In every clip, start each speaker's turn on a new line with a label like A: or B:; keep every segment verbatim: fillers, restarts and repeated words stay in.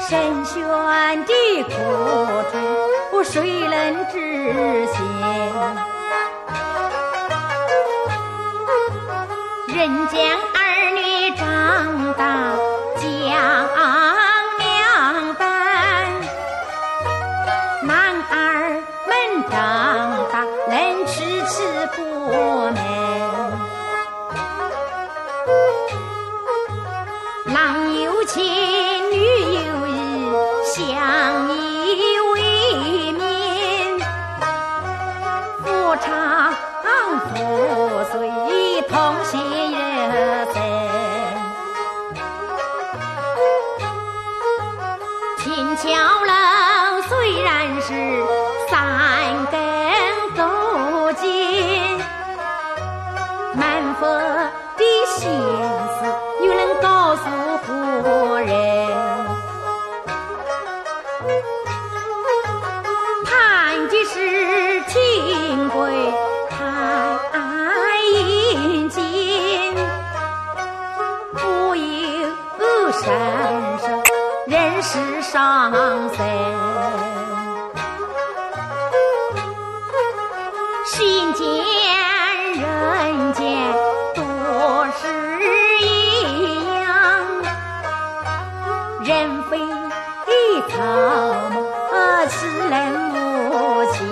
A: 神玄的苦楚，谁能知晓？人将儿女长大将两般，男儿们长大能吃吃不美，郎有情女有意，相依为命，夫唱妇随同心热心，轻巧楼虽然是三更斗金，满腹的心思又能告诉夫人，谈的是情归太应尽，不由深深人世伤心，心间人间多是一样，人非草木岂能无情，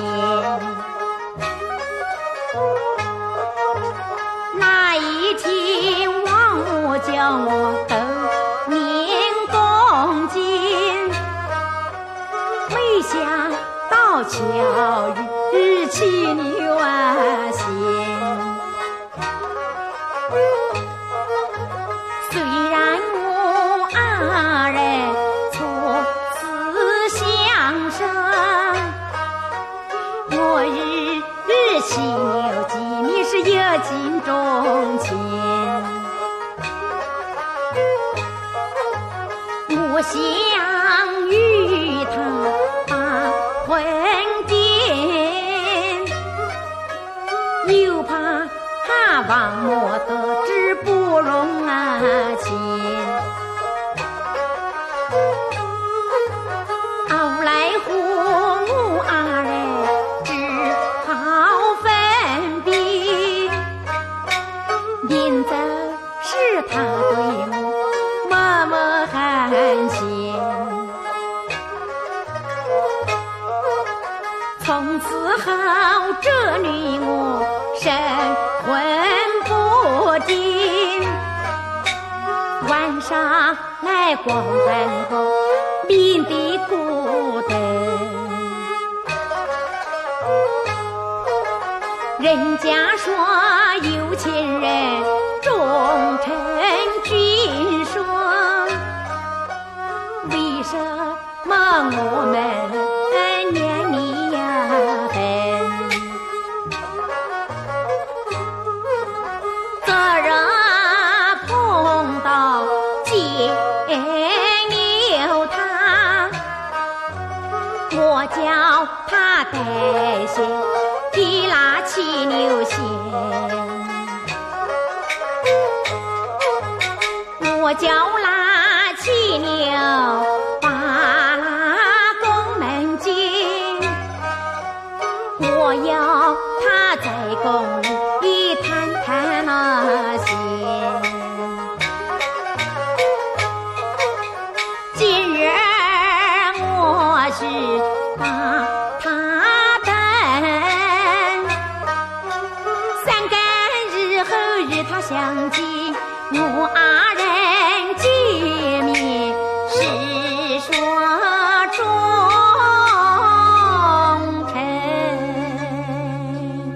A: 那一天王母叫我斗年恭敬，没想到巧遇妻女万幸，虽然我二人初次相生，我日日骑牛记你是有情钟情，我想与他把婚定，又怕他王母得知不容啊情，后来父母二人只好分别，临走时他对我默默含情，从此后这女我神魂不定，晚上来光灯后面的孤灯，人家说有钱人终成君双，为什么我们念你呀恨？昨日碰到见牛他，我叫他带些提拉骑牛线，我叫拉骑牛把拉宫门进，我要他在宫里谈谈那些，今日我是把他等，三更日后日他相见，我二人见面是说忠诚。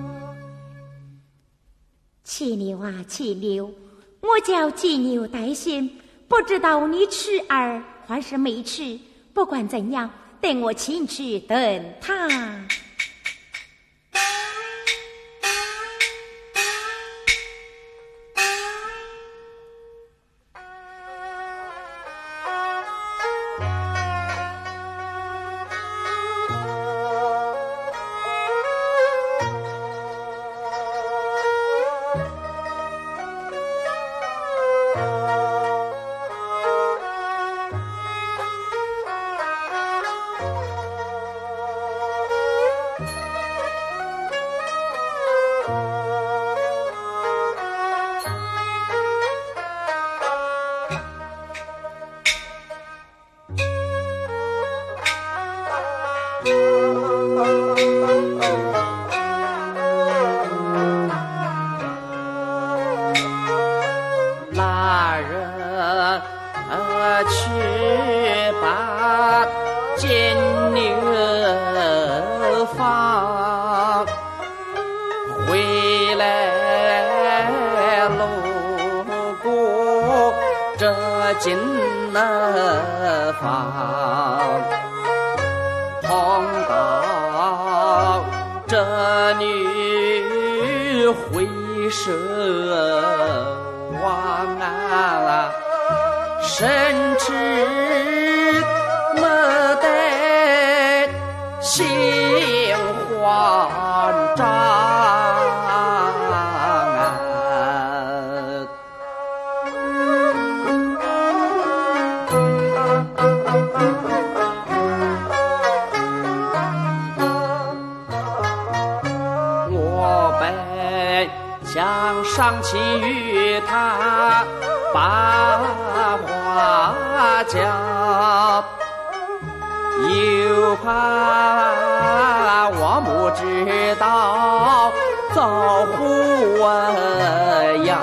A: 骑牛啊骑牛，我叫骑牛带信，不知道你吃儿还是没吃，不管怎样，等我请去等他。
B: 去把金牛放，回来路过这金房，碰到这女回首望啊，深知没得心慌张啊，我本想上去与他把话讲，又怕我不知道遭祸殃，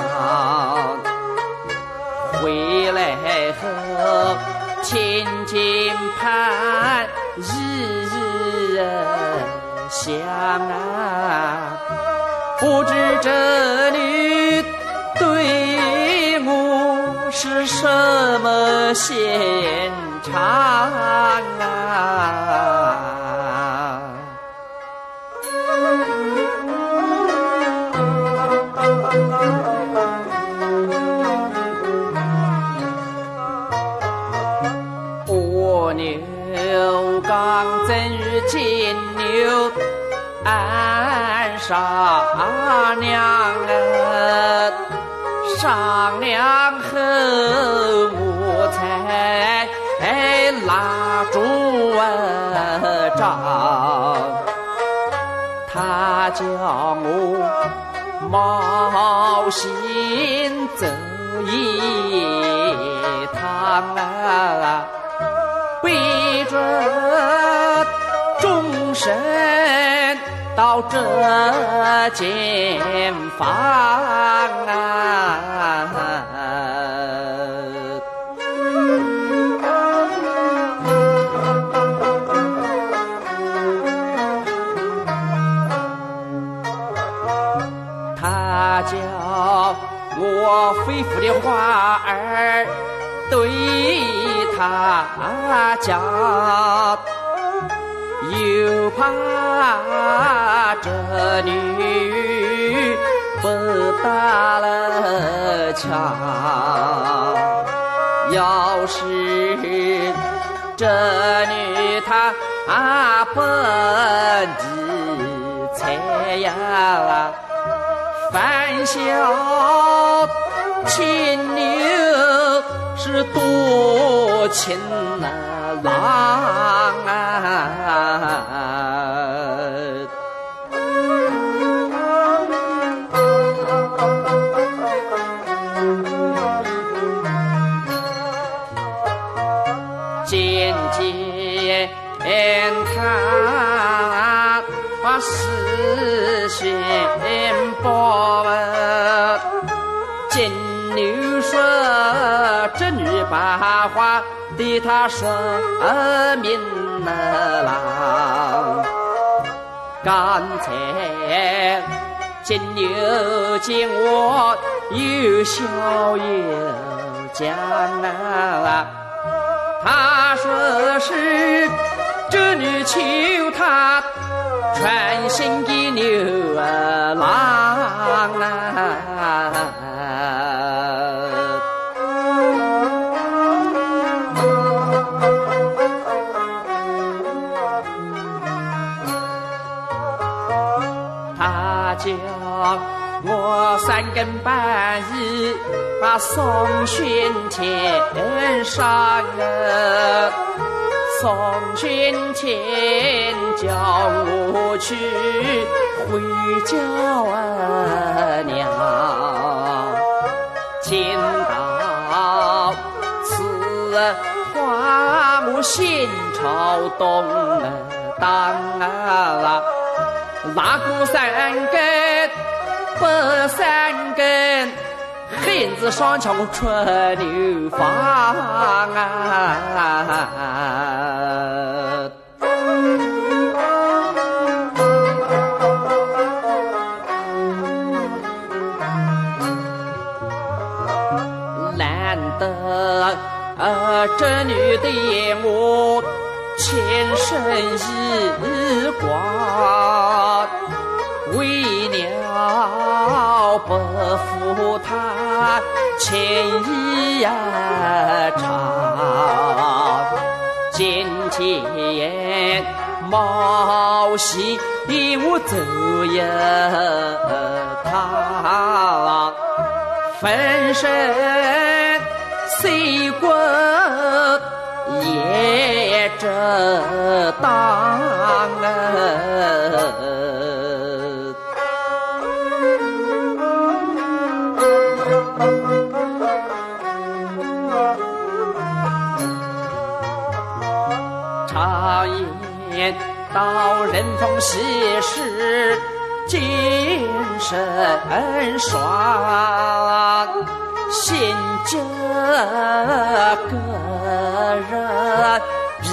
B: 回来后天天盼日日想啊，不知这女对我是什么心肠啊？蜗牛刚正与金牛岸上娘儿商量后，我才拉住账。他叫我冒险走一趟啊，背着终身到这间房啊，他叫我肺腑的话儿对他讲，又怕这女不打了枪，要是这女她不理睬呀，反笑牵牛是多情郎啊，渐渐他把事先报了，金牛说这女把话对他说明了，刚才金牛见我有笑有讲啊，他说是这女求他传信给牛郎啊，他叫我三更半夜把送玄天上啊，送玄天叫我去回家啊娘，听到此话我心潮动荡啊，拉过三根不三根汉子上桥春牛房啊！难得这女的我前生一挂，为了不负她情意呀长，今天冒险我走一趟，分身碎骨也这当啊！常言道人逢喜事精神爽，现这个人比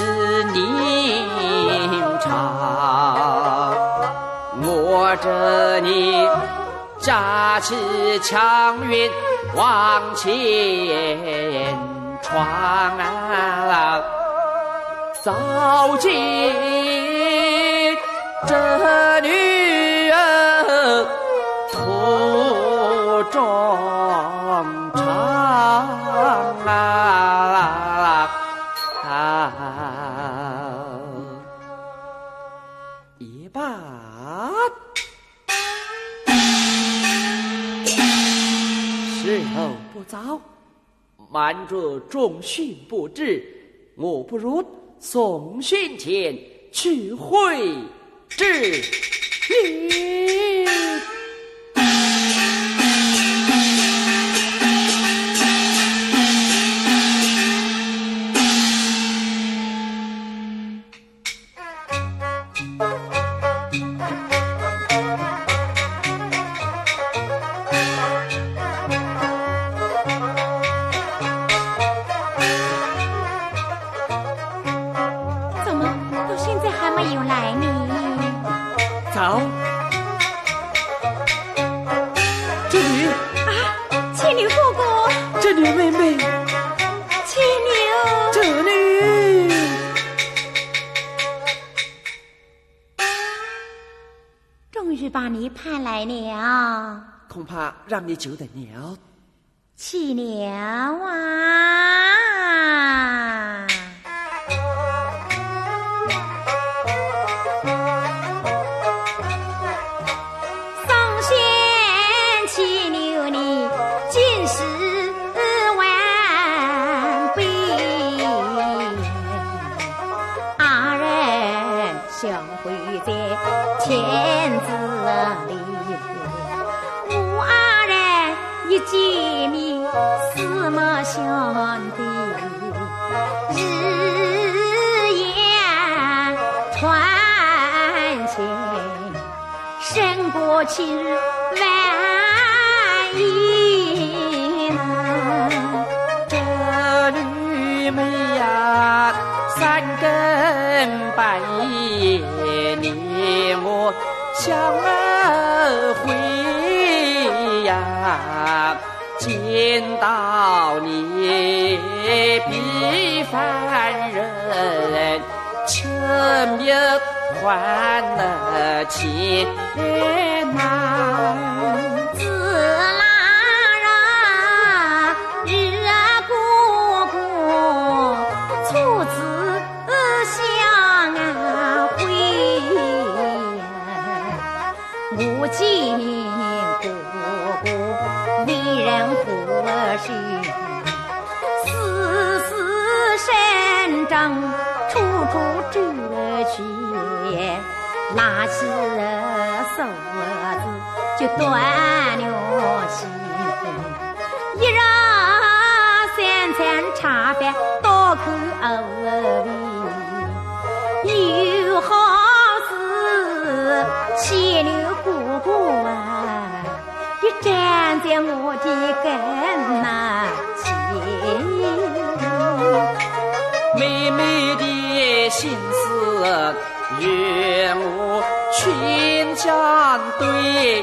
B: 宁长，我这里架起枪云往前闯啊，早见这女儿途中长啊，一把时候不早，瞒着众训不至，我不如送训前去会知语。早，这女
A: 啊，牵牛哥哥，
B: 这女妹妹，
A: 牵牛，
B: 这女，
A: 终于把你盼来了，
B: 恐怕让你久等了。
A: 牵牛啊！相会在千子里，我二人一见面四目相对，日夜传情，胜过去万亿呢。
B: 这女妹呀，三更半夜你我相会呀，见到你比凡人沉迷欢乐情难。
A: 自拉人日过过，初次相会，我见哥哥为人和煦，丝丝深正，处处遮去，拿起手子就断了线，一日三餐茶饭多口偶味，有好事牵牛哥哥啊，一站子见我的根呐情，
B: 妹妹的心思与我全相对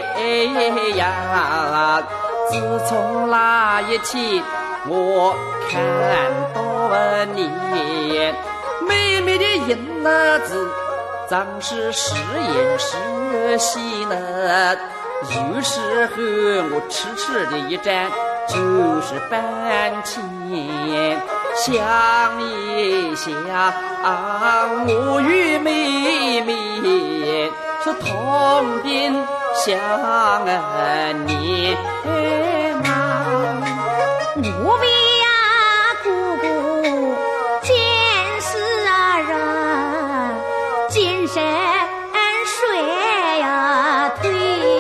B: 呀。自从那一天我看到你，妹妹的银子总是时隐时现呢。有时候我痴痴的一站就是半天，想一想我与妹妹是同病相怜啊。
A: 我为呀姑姑见世人，今生谁呀推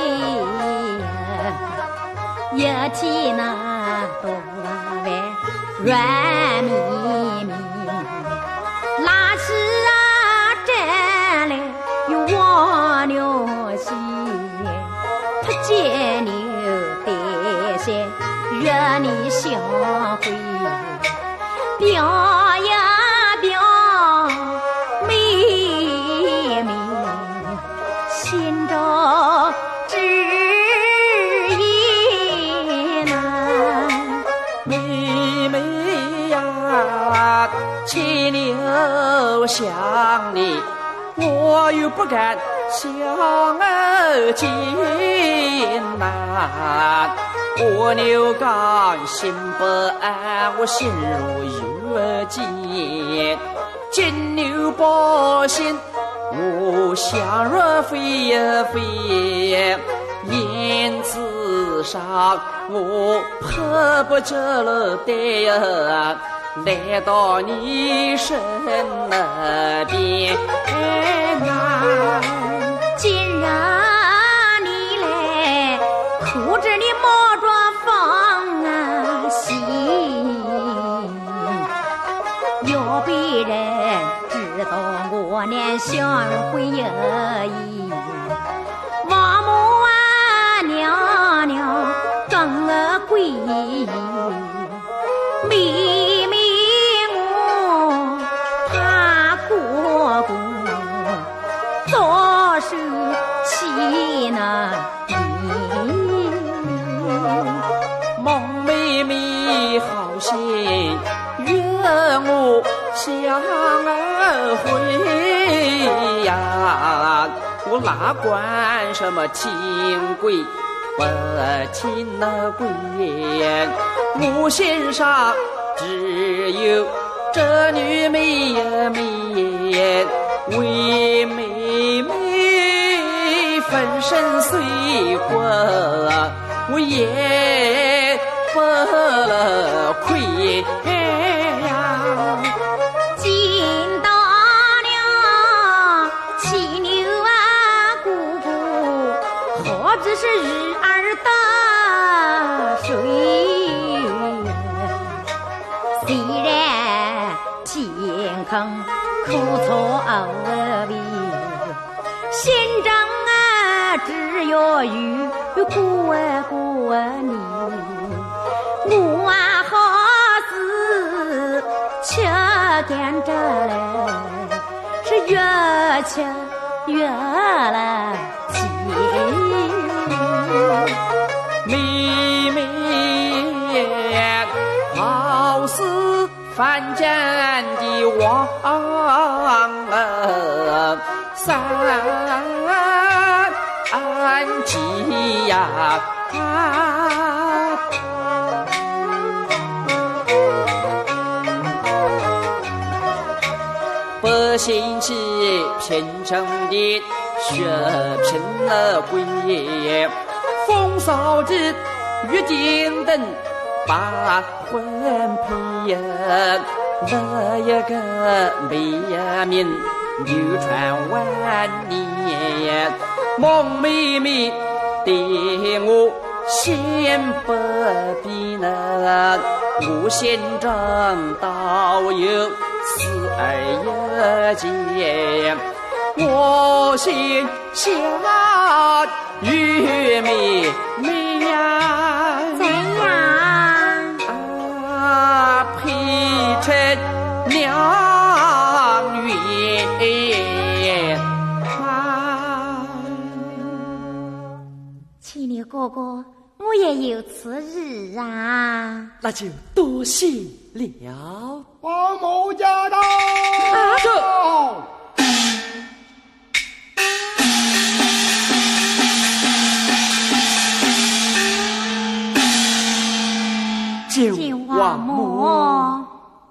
A: 一天那多万软绵绵，那是啊真来有蜗牛心，他见牛得些惹你相会，表呀表妹妹心中知意呐。
B: 妹妹呀，牵牛想你，我又不敢相见呐。蜗牛刚心不安，我心如月见。金牛报信，我想若飞呀飞。因此上我迫不及待呀，来到你身那边啊。
A: 既然你来哭着你莫着放心，要被人知道我俩相会有意，王母啊娘娘更儿归依，妹妹我怕哥哥左手起那你，
B: 梦妹妹好心约我相会呀，我哪管什么亲贵不亲那贵，我心上只有这女美呀美，为妹妹粉身碎骨我也不亏呀。
A: 进到了骑牛啊姑姑，何止是日儿的水，虽然天空苦楚无味，心中啊只要有过啊过你，我啊好似吃干着来，是越吃越来气。
B: 妹妹好似凡间的王儿三季呀，不兴起贫穷的血贫了鬼，风骚的玉金灯把魂配呀，那一个美名流传万年，梦妹妹对我先不必呢，我心中倒有思儿一件，我心想玉妹妹呀。 良缘满。
A: 牵牛哥哥，我也有此日啊，
B: 那就多谢了。
C: 王母驾到！
B: 啊，这
A: 救
B: 王
A: 王
B: 母
A: 母，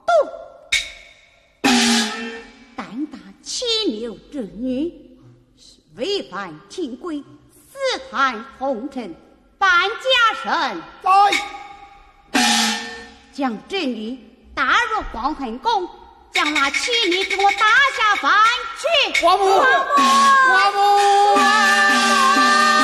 D: 胆大牵牛之女，是违反清规，私探红尘，搬家神，
C: 在
D: 将这女打入黄痕宫，将那牵牛给我打下凡去。
B: 王母，王母啊！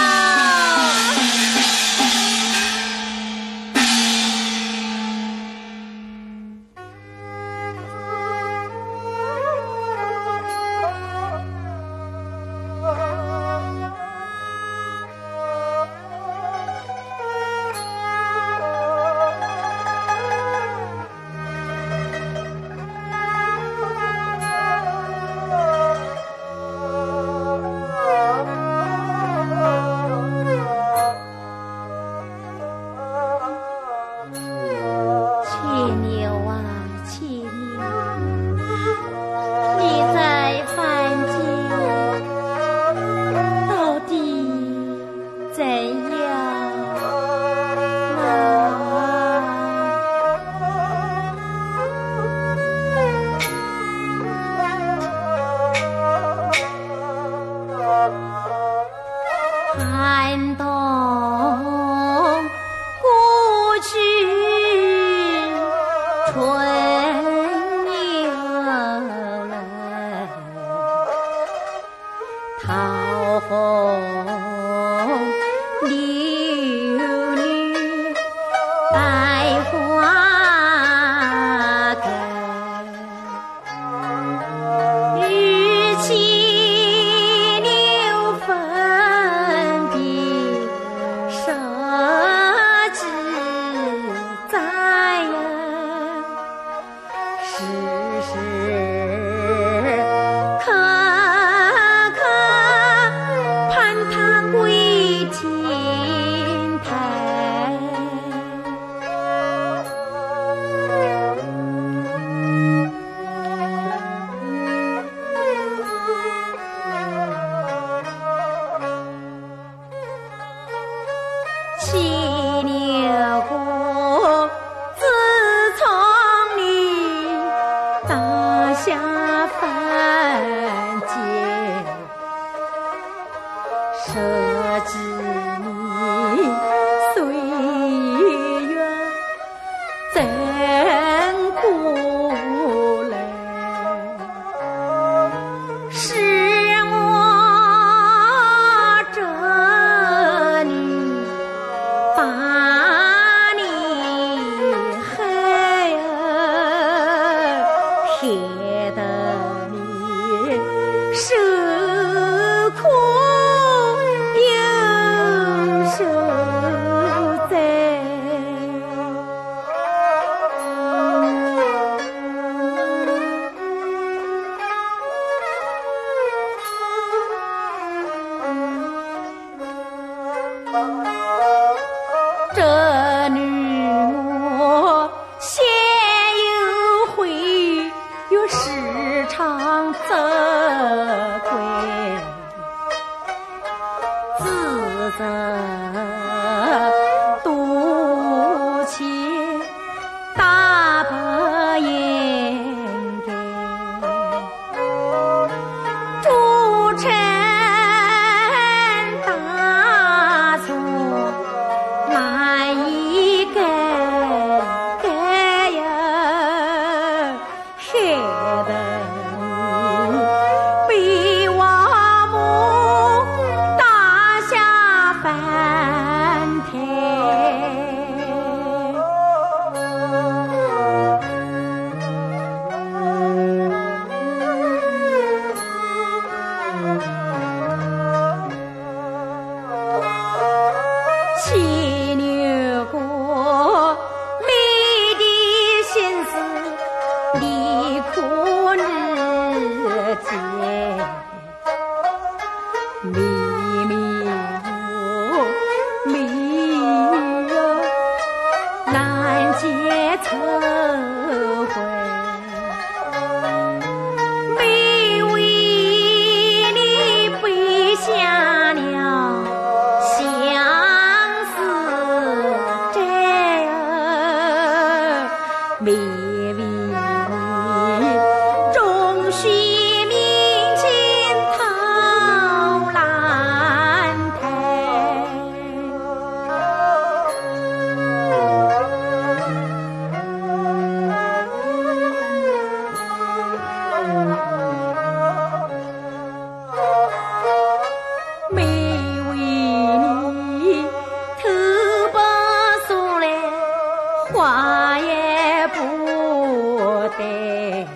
A: 寒冬过去，春又来，桃红柳绿，百花开，日期六分的设置在呀，时时刻刻盼他归天台。骑牛过自从你打下凡间，设置你岁月怎过来？是我这女把你害呀，害得你受苦又受灾。这女我先有悔，又时常责怪，自责多情大不应该，铸成大错难以改，改呀，害得你被王母打下凡迷迷雾，迷雾，难解愁魂。没为你背下了相思债，没为你终须明镜讨兰台。没为你头把梳来话也不带，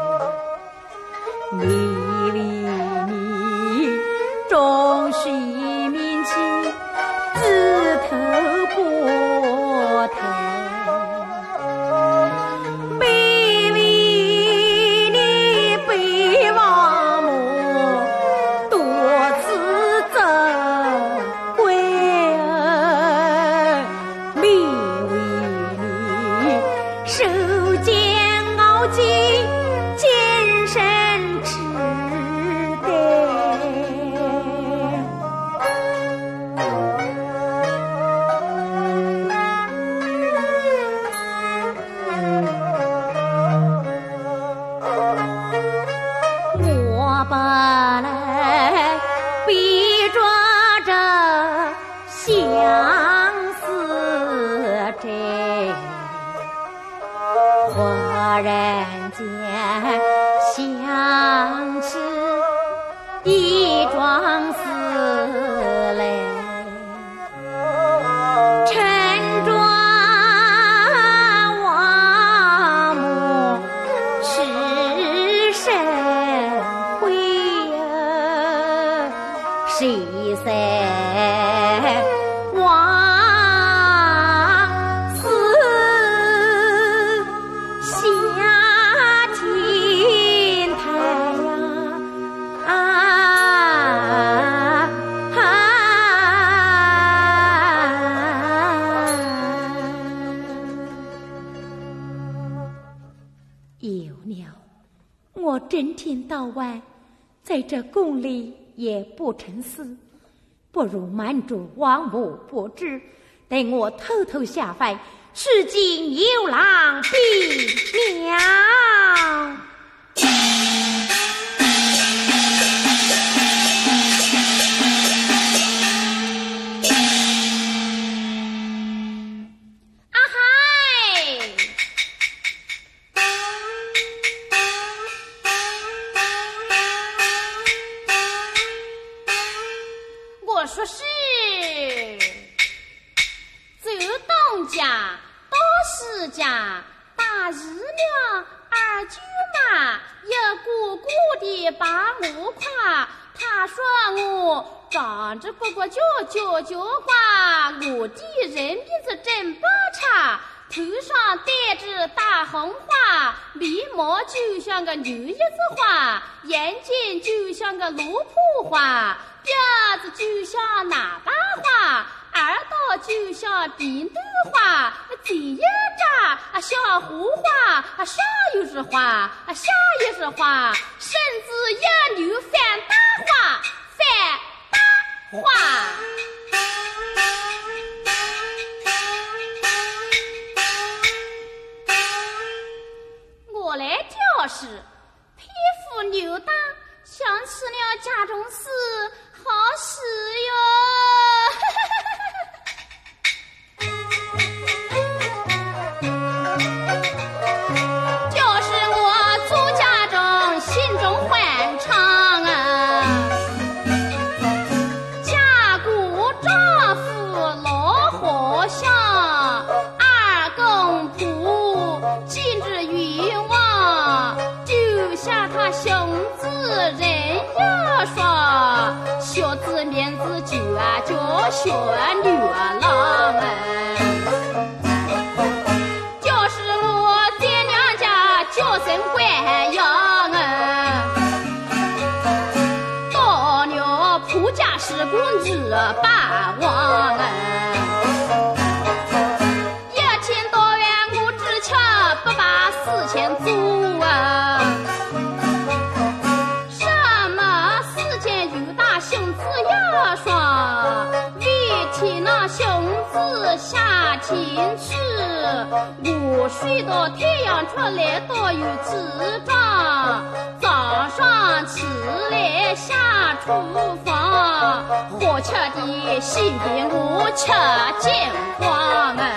A: 没为你终须铭记枝头波台，没为你背王母多次走归，没为你手煎熬尽今生痴呆。我本来背着这相思债，忽然间想起一桩事来，趁着王母吃神会呀，谁在王司下天台呀，啊啊！有了，我整天到晚在这宫里也不成事，不如瞒住王母不知，等我偷偷下凡，使尽牛郎比鸟。啊嗨！我说是，走东家到西家，打日了二舅妈一个个的把我夸，他说我长着个个叫叫叫花，我的人鼻子真不差，头上戴着大红花，眉毛就像个牛叶子花，眼睛就像个罗卜花，鼻子就像喇叭花，耳朵就像扁豆花，嘴一张啊像胡花，上又是花，下又是花，身子一扭翻大花，翻大花。我来教示，匹夫扭打，想起了家中事，好使哟。就是我做家中心中欢畅啊，家国丈夫老和尚，二公婆今日愿望，就像他兄子人呀说，小子名字就啊叫小女郎哎，就是我在娘家叫声官样啊。 八万。一千多元我只吃不把四千足啊！什么世间有大胸子要耍，为替那胸子下情去。我睡到太阳出来都有智障，早上起来下厨房，好吃的心给我吃尽光啊！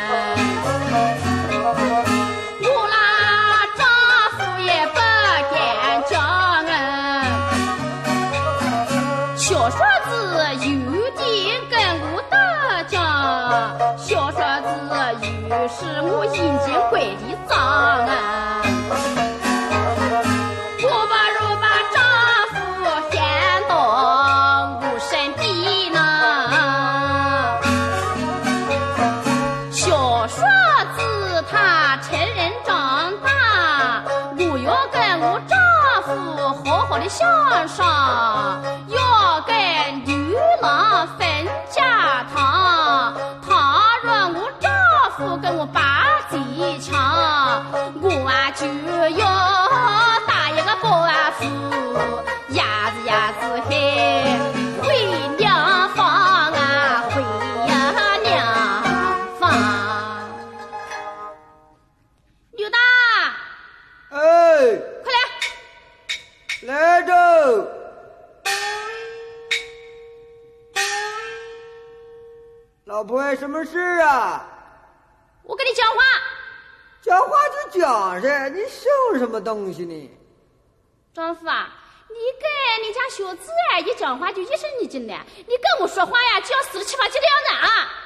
A: 我啦丈夫也不敢讲啊，小说子有点跟我打架，小说子有时我眼睛怪的脏啊。我不如把丈夫喊到我身边呢。小说子他成人长大，我要跟我丈夫好好的相商，要跟牛郎分家堂。他若我丈夫跟我把贼抢，我啊就要打一个报复，鸭子鸭子嘿，回娘房啊，回呀娘房。刘大，
C: 哎，
A: 快来！
C: 来着。老婆，什么事啊？
A: 我跟你讲话。
C: 讲话就讲噻，你想什么东西呢？
A: 丈夫啊，你跟你家小子啊一讲话就一声一劲的，你跟我说话呀就要死了七八七的样子啊！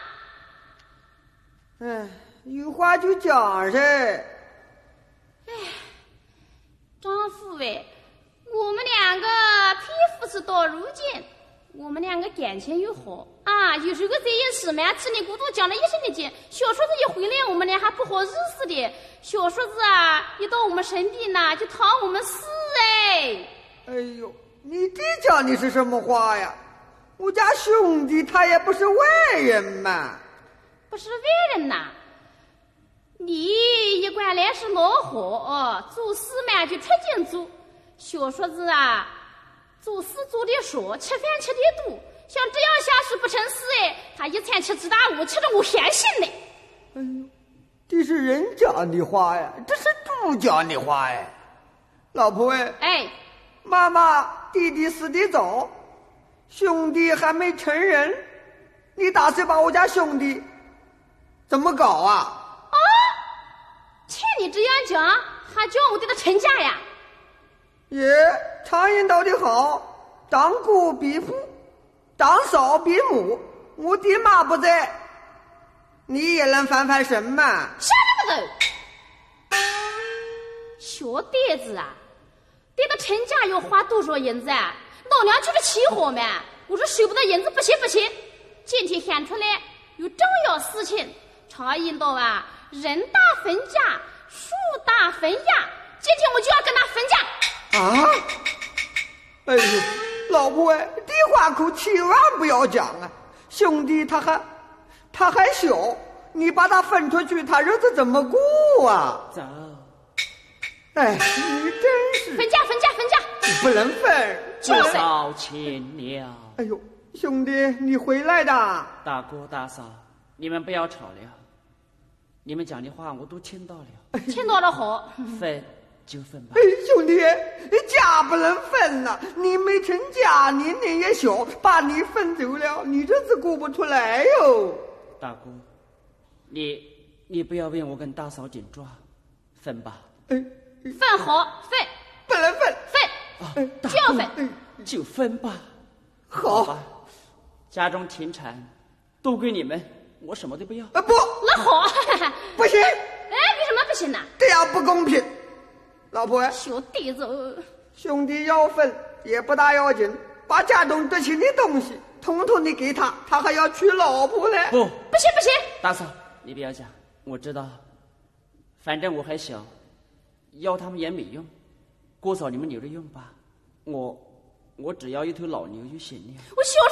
C: 哎，有话就讲噻。
A: 哎，丈夫哎，我们两个匹夫是到如今，我们两个感情又好啊，有时候在一起嘛，叽里咕嘟讲了一声一劲。小叔子一回来，我们俩还不好意思的。小叔子啊，一到我们身边呢，就讨我们死哎。
C: 哎呦，你弟讲的是什么话呀？我家兄弟他也不是外人嘛。
A: 不是外人呐，你一贯来是老好，做事嘛就出劲做。小叔子啊，做事做的少，吃饭吃的多。像这样下去不成事哎，他一餐吃几大碗，吃得我寒心呢。
C: 哎呦，这是人讲的话呀，这是猪讲的话呀。老婆哎，
A: 哎，
C: 妈妈弟弟死得早，兄弟还没成人，你打算把我家兄弟怎么搞啊？
A: 啊，听你这样讲，还叫我对他成家呀？
C: 耶，常言道的好，当姑比父，当嫂比母。我爹妈不在，你也能翻翻身嘛？
A: 下那个头，小弟子啊，对他成家要花多少银子啊？老娘就是起火嘛，我说收不到银子不行不行，今天喊出来有重要事情。常言道啊，人大分家，树大分家，今天我就要跟他分家。
C: 啊！哎呦，老婆哎，这话可千万不要讲啊！兄弟他还他还小，你把他分出去，他日子怎么过啊？
B: 走。
C: 哎，你真是
A: 分家分家分家，
C: 不能分，
B: 大嫂请了。
C: 哎呦，兄弟，你回来的？
B: 大哥大嫂，你们不要吵了，你们讲的话我都听到了。
A: 听到了好，
B: 分就分吧。
C: 哎，兄弟，家不能分呐、啊！你没成家，年龄也小，把你分走了，你日子过不出来哟。
B: 大哥，你你不要为我跟大嫂紧抓，分吧。
C: 哎，
A: 分好分，
C: 不能分，
A: 分、啊、就要分、
C: 哎，
B: 就分吧。
C: 好
B: 吧，家中田产都归你们，我什么都不要。
C: 啊不，
A: 那好，
C: 不行。
A: 哎，为什么不行呢？
C: 这样不公平。老婆，
A: 小弟子，
C: 兄弟要分也不大要紧，把家中得起的东西统统的给他，他还要娶老婆呢。
B: 不，
A: 不行不行，
B: 大嫂，你不要讲，我知道，反正我还小，要他们也没用，过早你们留着用吧。我我只要一头老牛就行了。
A: 我小时候真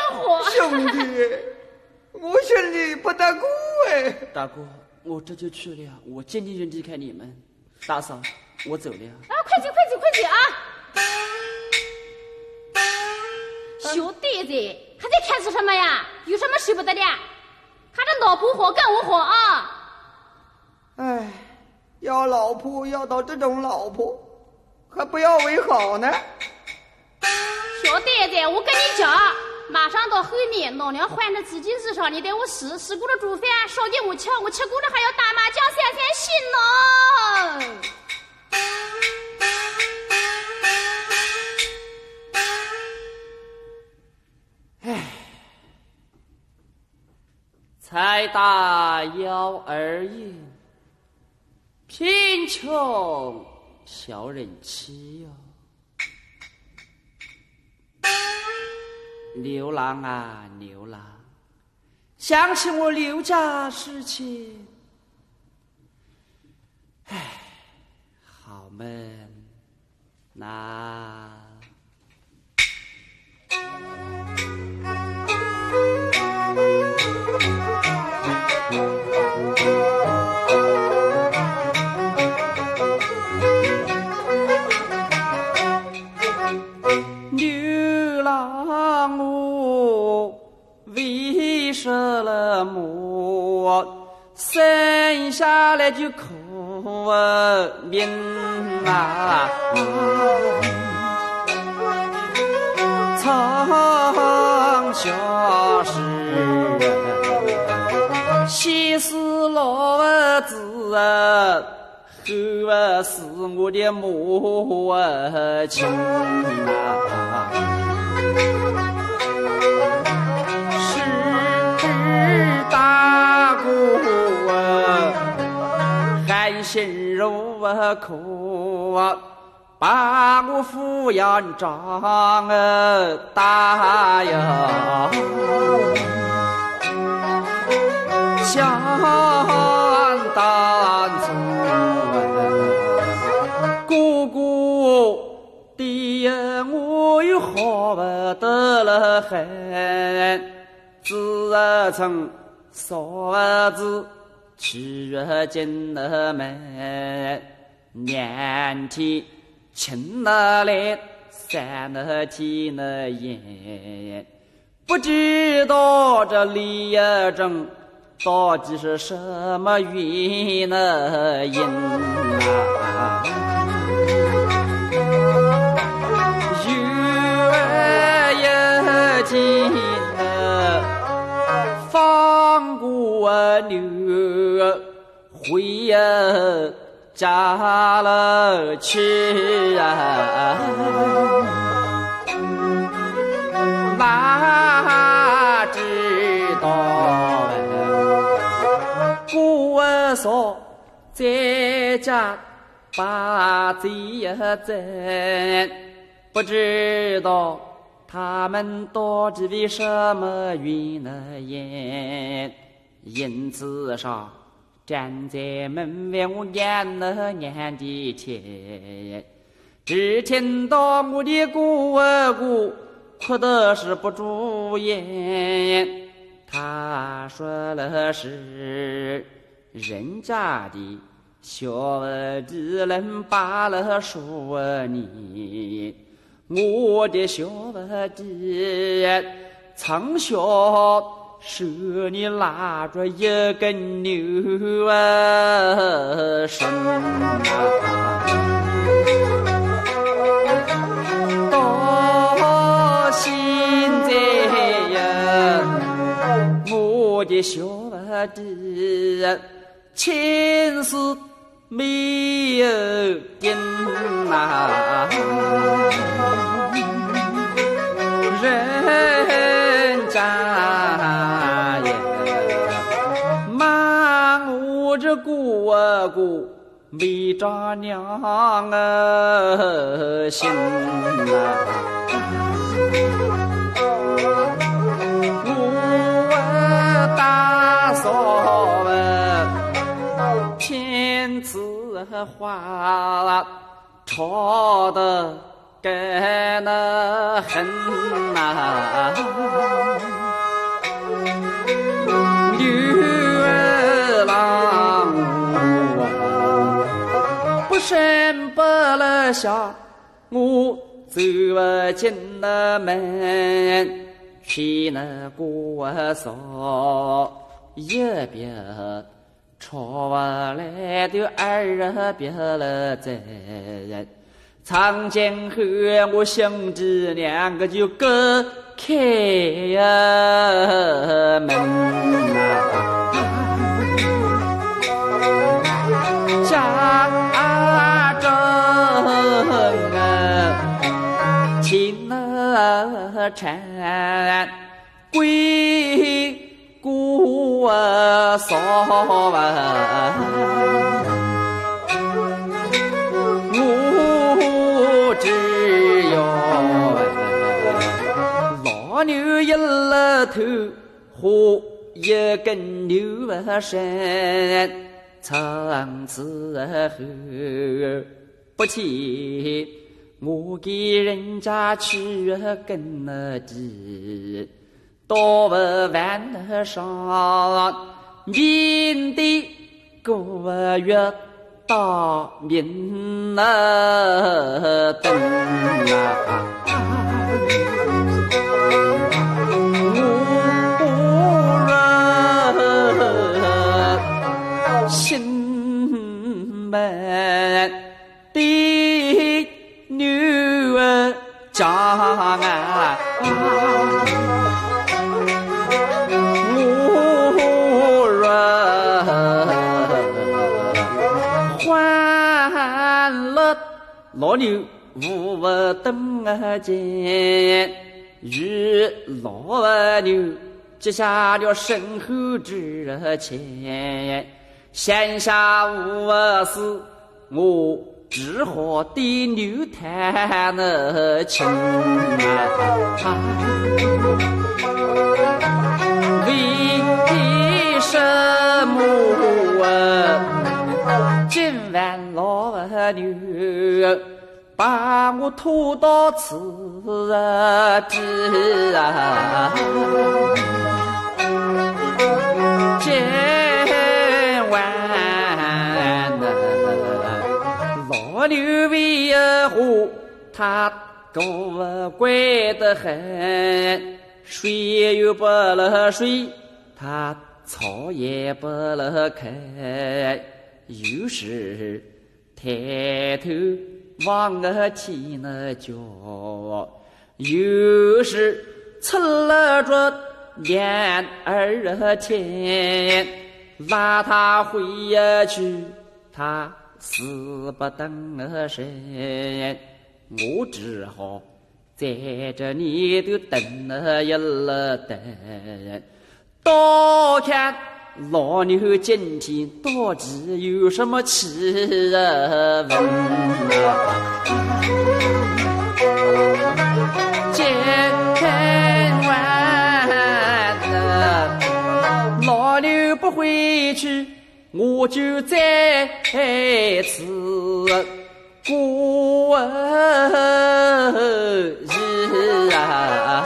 A: 活。
C: 兄弟，我心里不得过哎。
B: 大哥，我这就去了，我坚定地离开你们。大嫂，我走了。
A: 啊，快去快去快去啊！小弟子，还在看是什么呀？有什么舍不得的？看着老婆活干我活啊！
C: 哎，要老婆要到这种老婆，还不要为好呢。
A: 小弟子，我跟你讲，马上到后面，老娘换着紫金市场，你带我洗洗过了煮饭，烧给我吃，我吃过了还要打麻将散散心呢。
B: 唉，财大要儿应，贫穷小人欺哟。牛郎啊牛郎，想起我刘家事情，唉，好闷呐。牛郎我为什了么？生下来就可怜啊！长相是先是老儿子啊，后儿是我的母儿亲啊。是大哥啊，含辛茹苦啊，把我抚养长大呀，想当初哥哥的我又好不得了很，自从嫂子去进了门，两天亲了来，三了天了眼，不知道这李二正到底是什么原因啊？有一天呢，放过牛回家了去啊，哪知道姑嫂在家把贼挣，不知道他们到底为什么原因，因此上站在门外我眼了眼的天，只听到我的姑儿姑哭的是不住眼，他说了是人家的小儿子能把了说你，我的小儿子从小手里拉着一根牛儿绳啊，到现在呀，我的小儿子前世没有定啊，人家也骂我这姑儿姑没丈娘儿心啊，我大嫂儿天子话吵得该那恨呐，女儿郎不生不了下，我走进了门，去那过扫一边。朝来的二别了在，长江后我兄弟两个就各开门啊，家中啊情了缠归。姑啊嫂啊，我只要老牛一了头，和一根牛啊身，从此后不提我给人家去跟了地。到晚上，面对个月大明啊灯啊，我心门的女儿家啊。老牛无灯啊见，与老牛接下了身后之前，闲下无事，我只好对牛谈那情啊，为什么啊？今晚老牛把我拖到此地啊，今晚老牛为何他狗乖得很，水又不了水，他草也不了开，有时抬头望个天那叫，有时吃了着两二天，拉他回去，他死不等神，我只好在这里头等了一了等，到看老牛今天到底有什么奇闻啊？今晚老牛不回去，我就在此过日啊。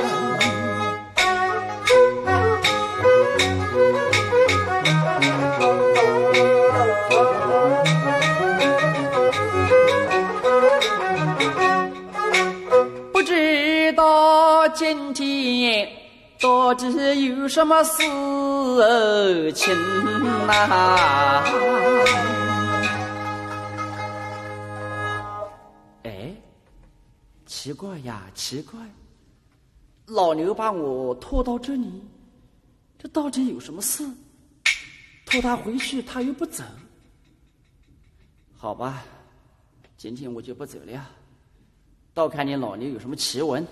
B: 今天到底有什么事情啊？哎，奇怪呀，奇怪！老牛把我拖到这里，这到底有什么事？拖他回去，他又不走。好吧，今天我就不走了，倒看你老牛有什么奇闻。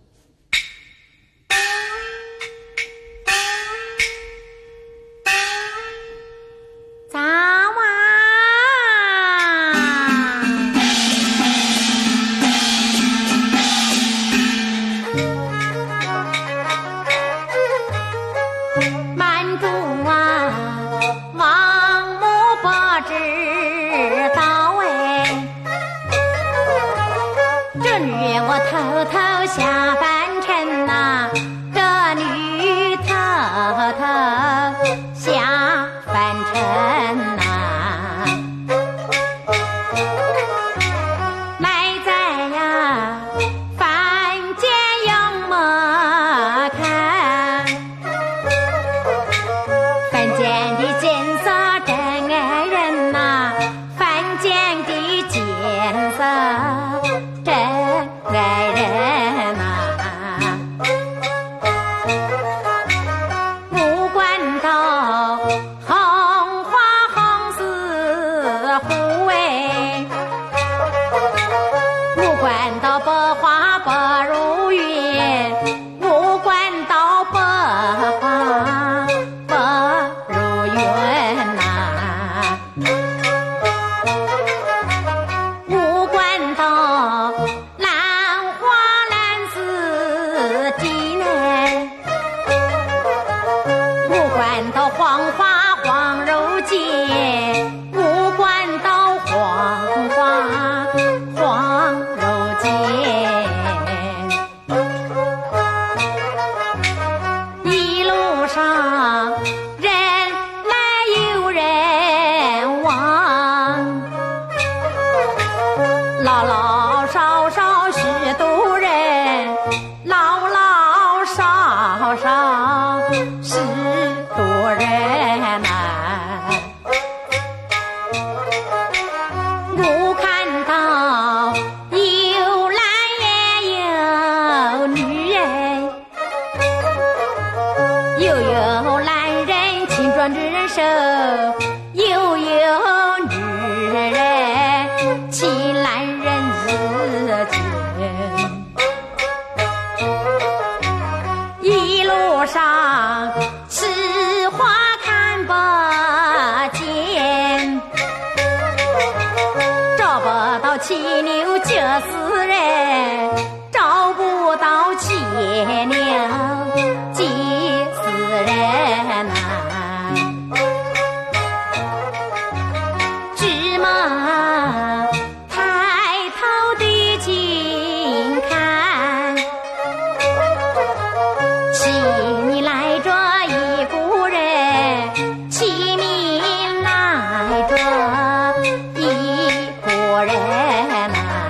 A: 早啊！满主啊，王母不知道哎，这这女我偷偷下凡尘呐、这女偷偷下凡尘呐、来在呀凡间用莫看，凡间的见色真爱人呐、凡间的见色真爱人呐、无关到红花红似虎哎，无关到白花白如云，无关到白花白如云呐、无关到兰花兰似地呢，无关到黄花黄如结，无关到黄花黄如结。一路上人来有人往，老老少少许多人，老老少少许多人呐、我看到有男也有女人，又有男人牵着女人手，又有女人牵男人日肩。一路上吃花看不见，找不到骑牛就是人，找不到骑牛急死人呐、芝麻抬头的近看，起你来着一股人，起你来着一股人呐、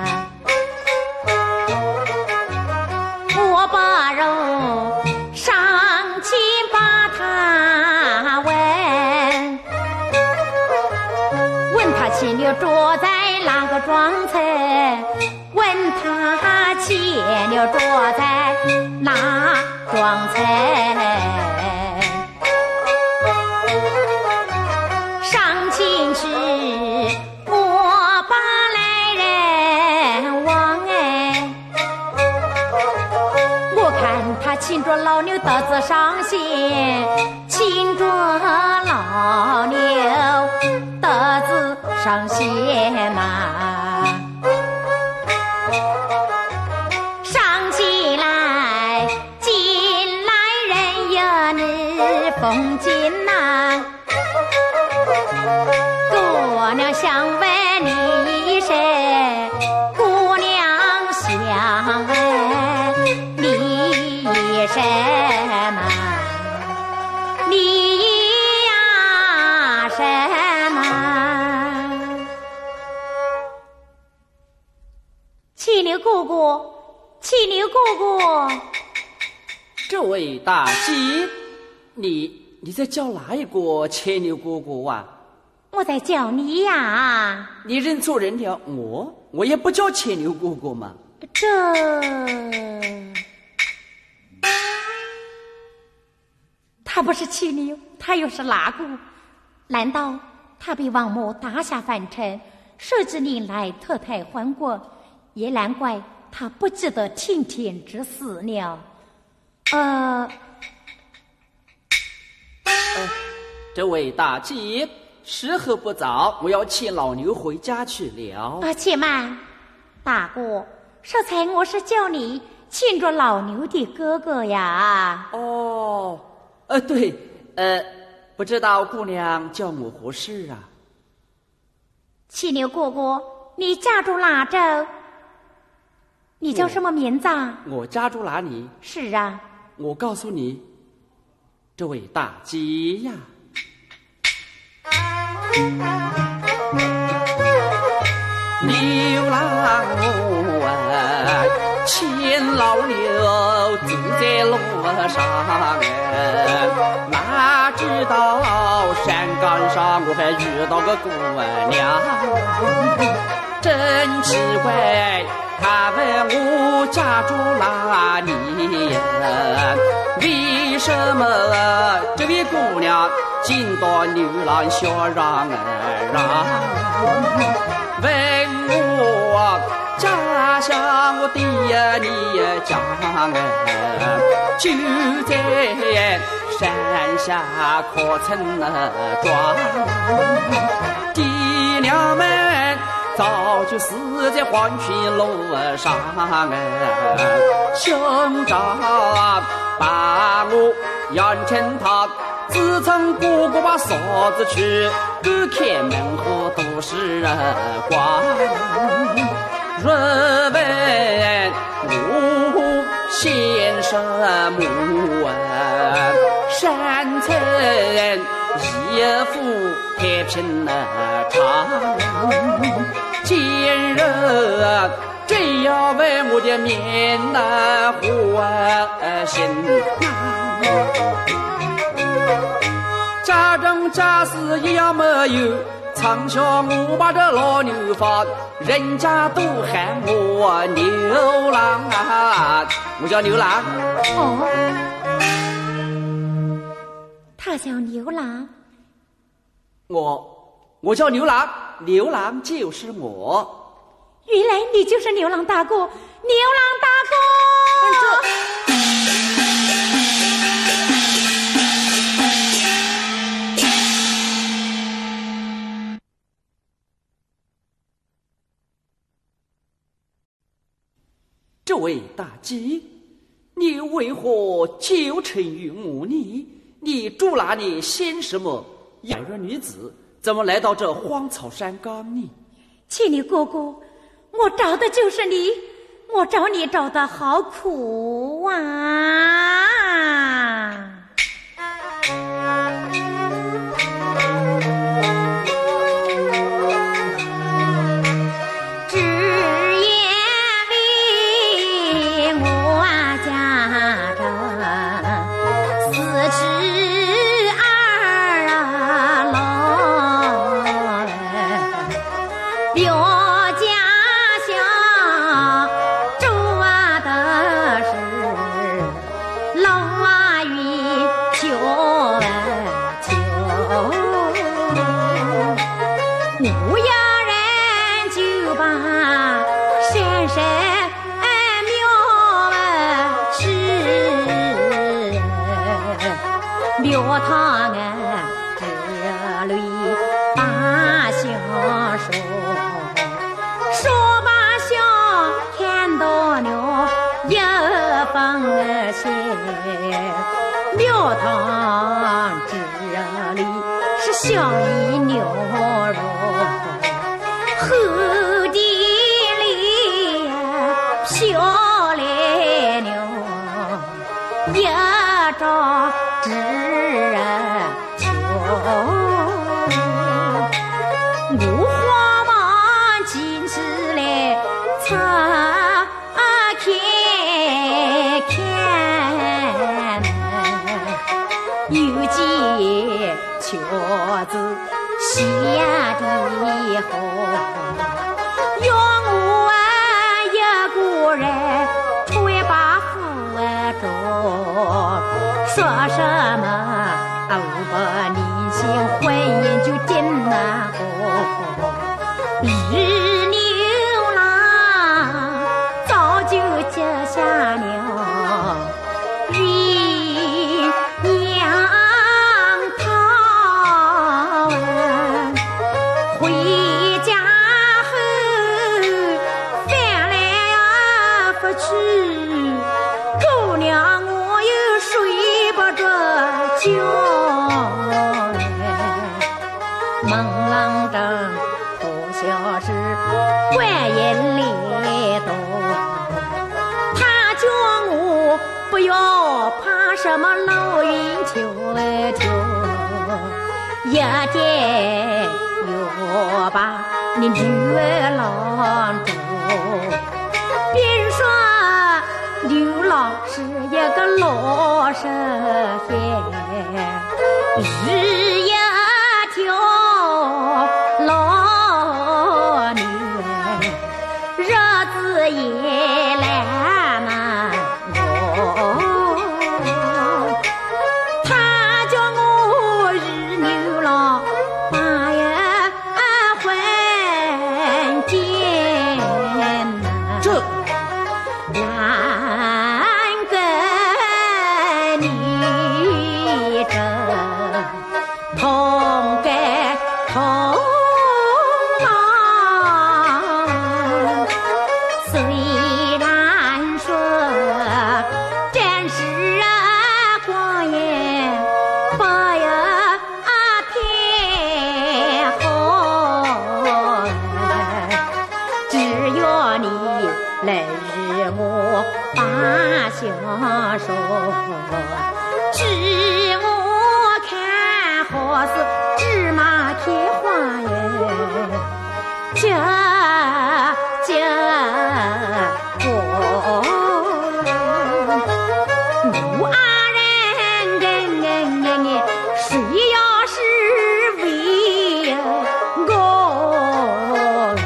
A: 我把肉上前把他问，问他骑牛着在哪个庄村，问他骑牛着在哪庄村。上前去我把来人望哎，我看他牵着老牛得子上线，牵着老牛得子上线呐、上起来进来人呀你风景呐、姑娘想问你一声，姑娘想问你一声呐、你呀什么？骑牛姑姑，骑牛姑姑，
B: 这位大姐，你你在叫哪一个牵牛姑姑啊？
A: 我在叫你呀。
B: 你认错人了，我我也不叫牵牛姑姑嘛。
A: 这他不是骑牛，他又是哪个？难道他被王母打下凡尘，设置你来特太还国？也难怪他不记得青天之事了。呃，
B: 呃这位大姐，时候不早，我要牵老牛回家去了。
A: 啊，且慢，大哥，刚才我是叫你牵着老牛的哥哥呀。
B: 哦，呃，对，呃，不知道姑娘叫我何事啊？
A: 骑牛哥哥，你家住哪州？ 你叫什么名字啊？
B: 我家住哪里？
A: 是啊，
B: 我告诉你，这位大姐呀，牛郎我牵老牛走在路上，哪知道山岗上我还遇到个姑娘，真奇怪，她问我家住哪里，为什么这位姑娘见到牛郎笑让让？问我家乡我的你家就在山下可曾庄，爹娘们早就死在黄泉路上，兄长把我养成他，自从哥哥把嫂子去，隔开门户都是光。若问我先生母山村一副太平长，今日真要问我的面呐活心，家中家事一样没有，常笑我把这老牛放，人家都喊我牛郎啊，我叫牛郎。
A: 哦，他叫牛郎。
B: 我我叫牛郎，牛郎就是我。
A: 原来你就是牛郎大哥，牛郎大哥。
B: 这位大姐，你为何纠缠于我呢？你住哪里？姓什么？矮弱女子怎么来到这荒草山岗呢？
A: 请你哥哥，我找的就是你，我找你找的好苦啊！庙堂这里把笑说，说把笑看到了一分钱。庙堂这里是小米牛肉，后地里漂亮牛一张纸球，我慌忙进去来查看看，又见瘸子下的好，要我一个人穿把服装，说什么五百年前婚姻就定了好，日牛郎早就结下了鸳鸯桃，回家后翻来覆去，姑娘我又睡不着觉，孟郎正不晓是观音来到， 不要怕什么老云秋秋，一点要把你女儿郎中。别说刘老是一个老实人，日一条老女儿，日子也来难过。他叫我日牛郎把呀还见呐，
B: 这
A: 难跟你争，同该同忙。虽然说战士啊光也不呀太好，只要你来日我把相说，只我看好是芝麻开花耶，这这我我爱人人人人人，谁要是为我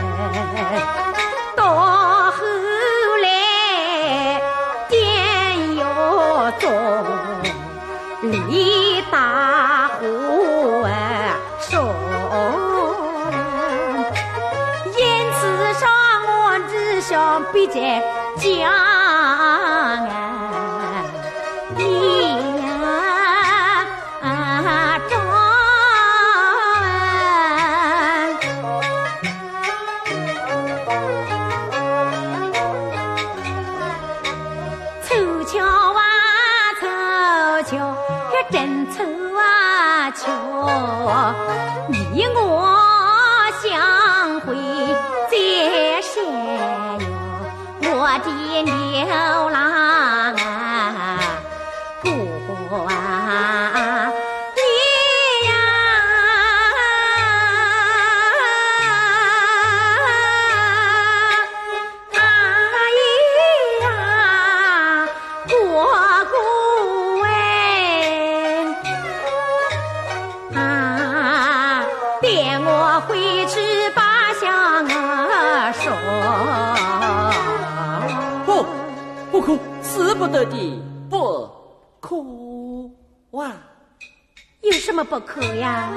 A: 到后来点要做李大户啊说，因此上我只想比在江岸一呀中。凑巧啊凑巧，还真凑啊巧，你我相会在山哟，我的牛郎啊，过啊你呀，阿姨呀，过过哎，啊，带我回去把相儿说。
B: 不，不可，死不得的，不可啊！
A: 有什么不可呀？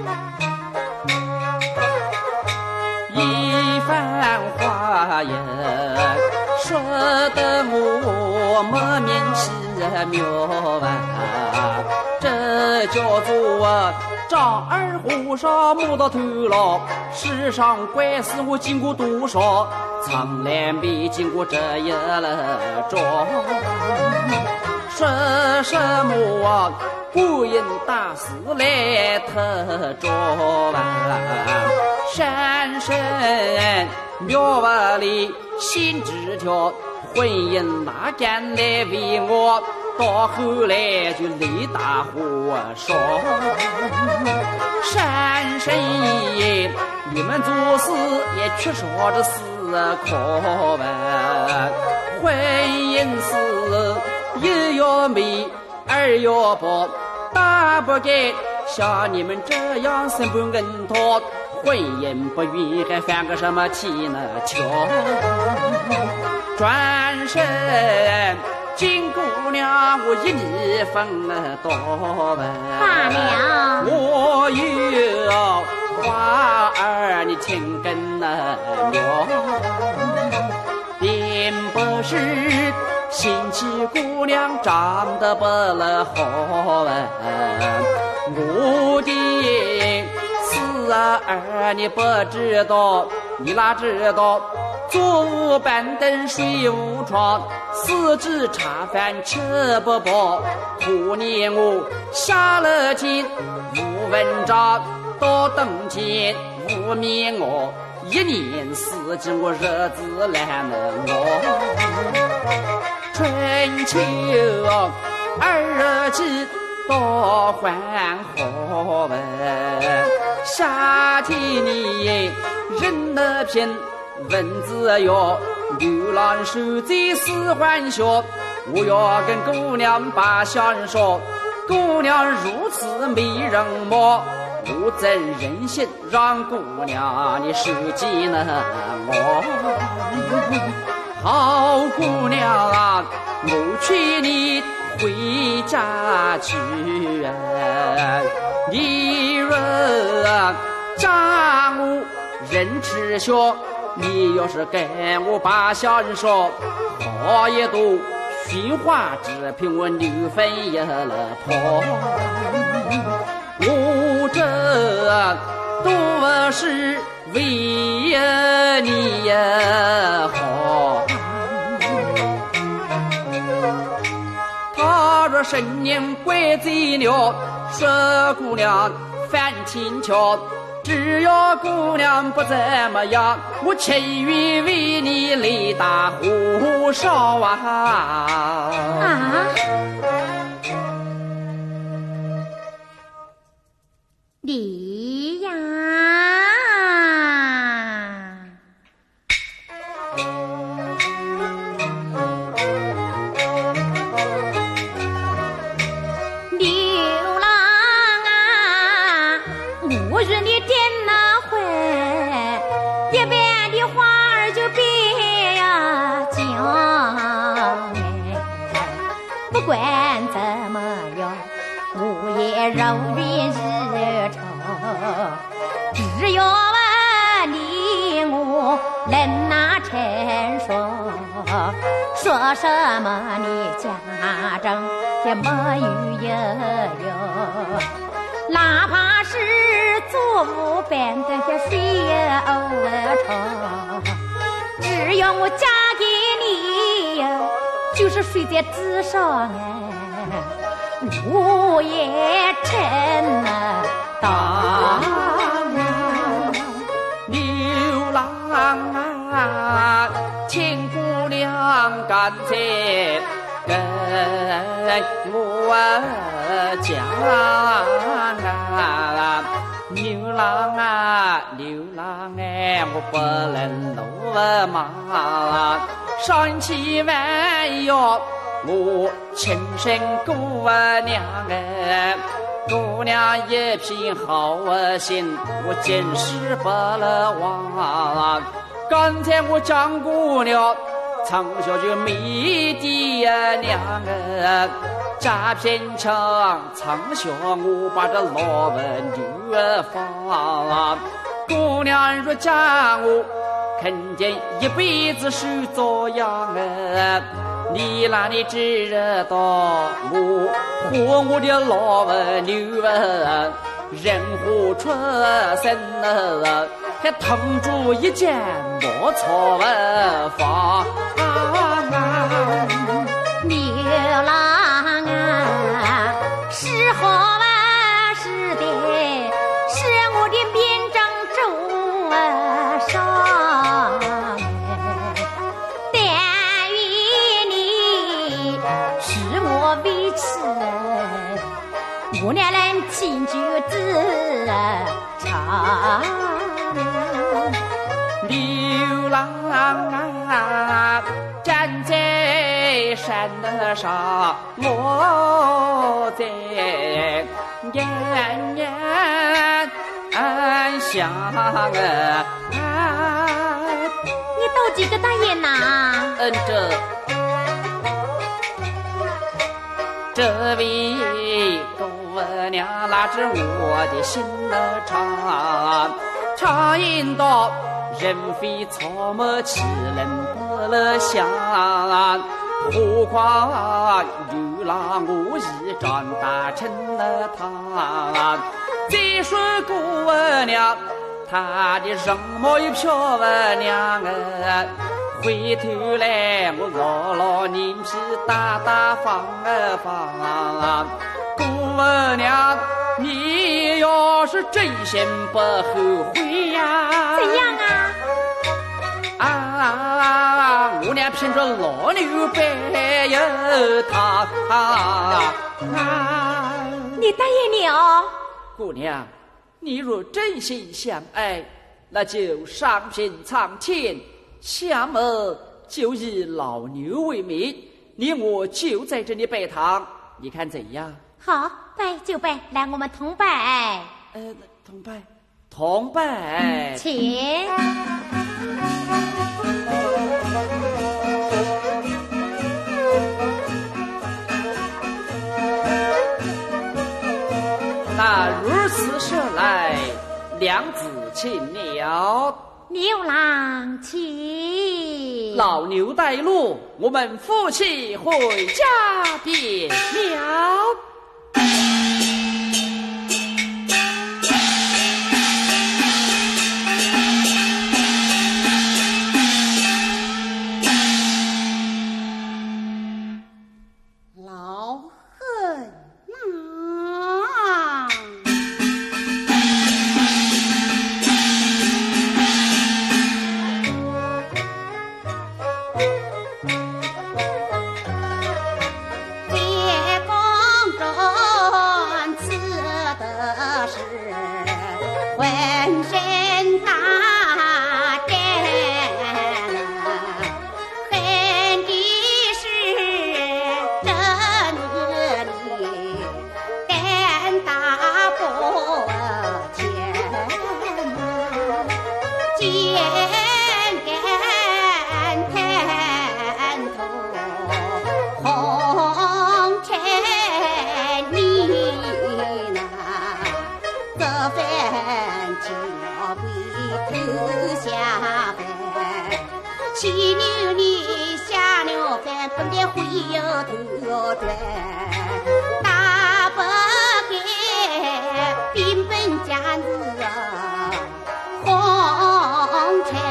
B: 一番话言说得我莫名其妙啊！这叫做丈二和尚摸到头了，世上怪事我经过多少，从来没经过这一了桩。说什么啊？观音大士来特着啊！山神庙外里新枝条，婚姻哪敢来为我？到后来就雷大火烧。山神爷，你们做事也缺少的是可问。婚姻是一要美，二要薄，大不该像你们这样生不恩托。婚姻不允还犯个什么气呢？瞧，转身金姑娘，我一你分了多问。
A: 大娘，
B: 我有话儿你听根了了，并不是新妻姑娘长得不了好啊，我的四儿你不知道，你哪知道？坐无板凳睡无床，四肢茶饭吃不饱，可怜我下了井无文章，到等前无眠我，一年四季我日子懒了我，吹深秋，二季多欢和闻。夏天里人儿偏蚊子哟，牛郎守在四环下。我要跟姑娘把相说，姑娘如此美人貌，我怎忍心让姑娘你受尽了我？好姑娘啊，我劝你回家去啊！你若丈我人吃笑，你要是跟我把相说，好一朵寻花只凭我牛粪也了破。我这都是为你呀好。他若神年怪罪了，说姑娘犯天条，只要姑娘不怎么样，我情愿为你来打火烧啊！
A: 啊！你呀，牛郎啊，我与你点那会，一般的话儿就别呀讲哎，不管怎么样，我也柔软日常，只要你我能拿成双，说什么你家长也没有有，哪怕是做五班的些水也偶尔长，只要我嫁给你呀，就是睡在纸上哎，我也成了大
B: 牛郎啊，听姑娘刚才跟我讲啊，牛郎啊，牛郎哎，我不能落马，上千万要我亲生姑娘哎。姑娘一片好心，我真是不了忘。刚才我讲过了，从小就没爹娘儿，诈骗枪从小我把这老文牛儿放。姑娘若嫁我，肯定一辈子受遭殃儿。你哪里知道我和我的老文牛儿人活出身儿，还同住一间茅草房。
A: 牛郎啊，是好啊是的，是我的面章中啊上，但愿你是我为妻，我俩能亲就自长。
B: 牛郎啊，站在山上，我在眼眼想啊。
A: 你到几个大爷呐？
B: 嗯，这这位姑娘拉着我的心儿唱，唱引道人非草木岂能不了香，何况牛郎我已长大成了他。再说姑娘她的容貌又漂亮儿，回头来我老老年纪大大方儿方。姑娘你要是真心不后悔呀，
A: 怎样啊？
B: 啊，我俩凭着老牛背有他。
A: 你大爷娘，
B: 姑娘，你若真心相爱，那就上品苍天，下么就以老牛为名，你我就在这里拜堂，你看怎样？
A: 好，拜就拜，来，我们同拜。
B: 呃，同拜，同拜，
A: 请。
B: 那如此说来，娘子请了。
A: 牛郎请。
B: 老牛带路，我们夫妻回家便了。
D: 老恨郎，别宫中刺的是浑身大震，恨的是真理胆大过天，肩杆探头红尘泥呐，这番交会头下番，骑牛你下牛番，本来会有头转，大不该兵本家子啊，红尘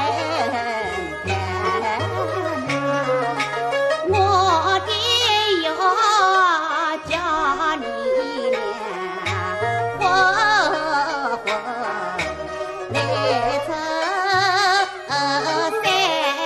D: 我的要叫你俩活活来走三，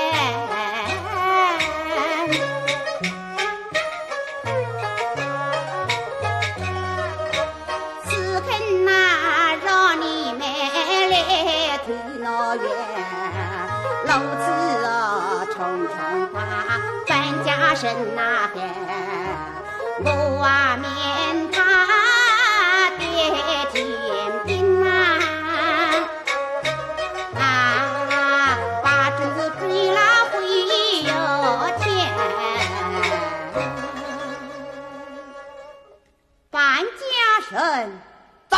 D: 此刻那让你们来头脑远，老子啊重重把搬家身呐喊，我啊面他的天兵呐，啊把阵子追了会有天，搬家身
C: 在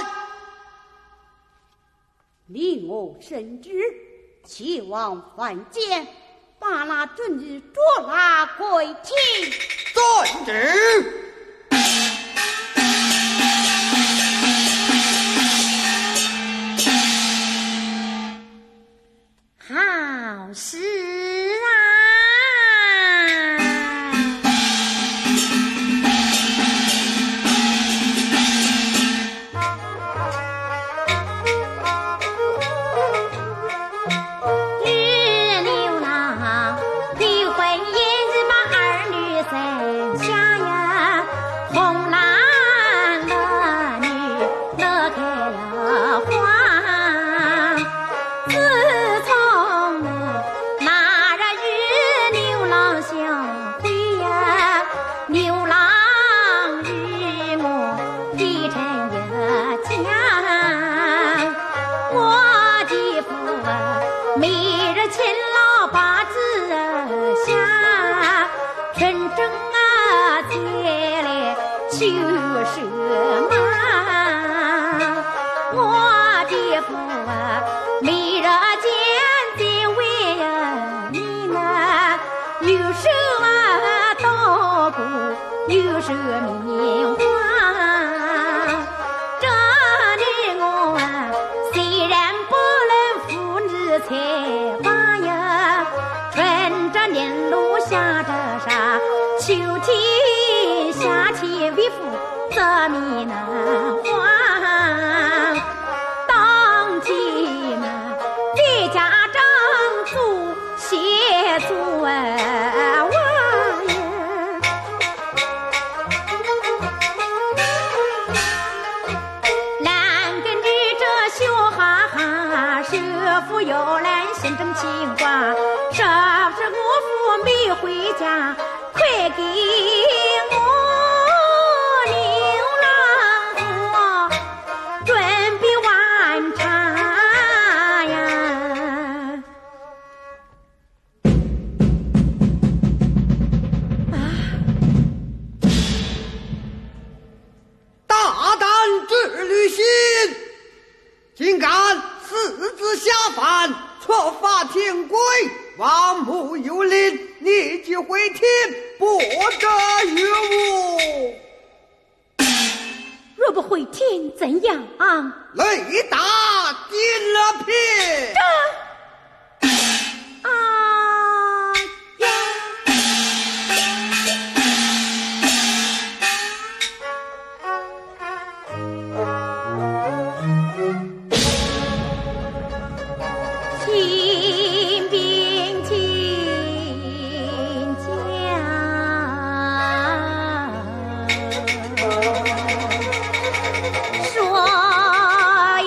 D: 令我深知，前往凡间，把那准日捉拿归天。
C: 遵旨。
A: 好事啊！日牛郎离婚也是把儿女生下呀，红蓝儿女乐开了花。自从那日与牛郎相会呀，牛郎与我一成一家，我的父啊，每日勤劳把子下，纯正啊才来修什么？我的父啊，每日见在为呀你呢，有手啊稻谷，有手棉花。这里我啊，虽然不能扶你采花呀，春着年露夏着沙，秋天夏天为父这米那花。当今啊，在家长做呀，快给我牛郎伙准备晚茶呀！啊！
C: 大胆之旅行，竟敢私自下凡，错法天规，妄目有灵，立即回天，不得于我。
A: 若不回天怎样？
C: 雷打金了片。
A: 啊呀！秦兵秦将，说一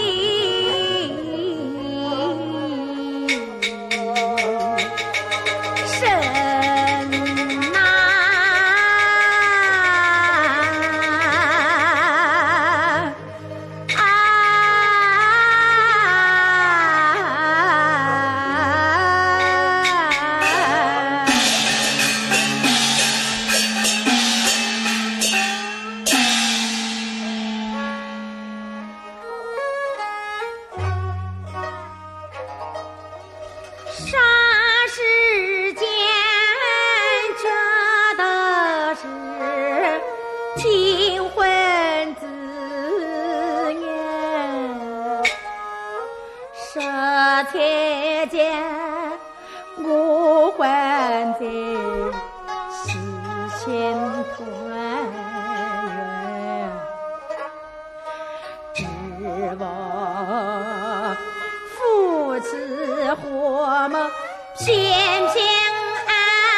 A: 甚难霎时间觉得是惊魂自言，这才见我还在西前团圆，指望夫妻和睦平平安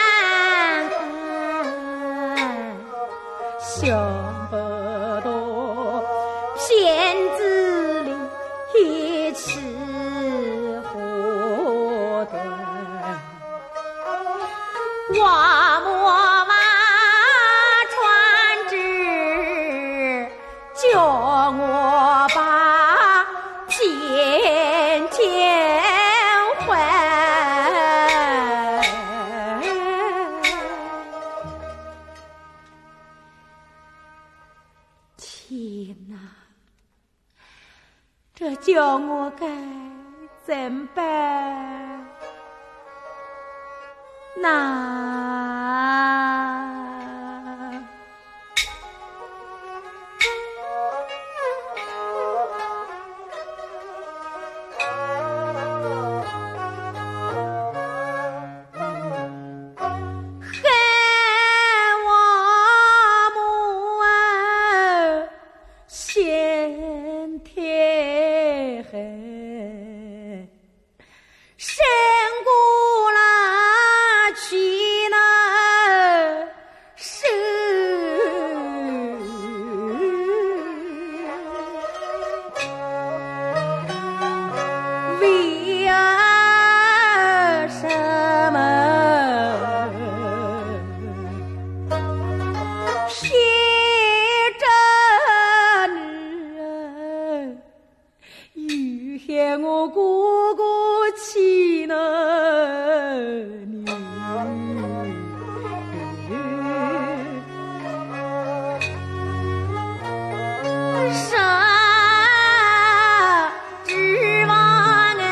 A: 安，想不到骗子里一起祸端，我莫忘传旨，叫我把钱钱还。天哪，这叫我该怎么办？那我哥哥气那女，啥指望啊？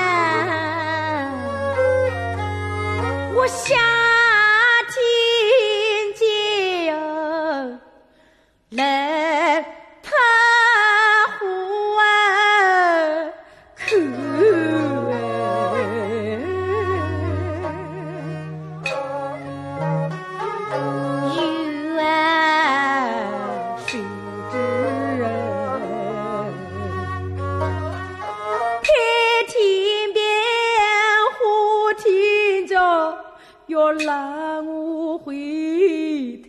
A: 我夏天见呀，来他户啊。要拉我回头，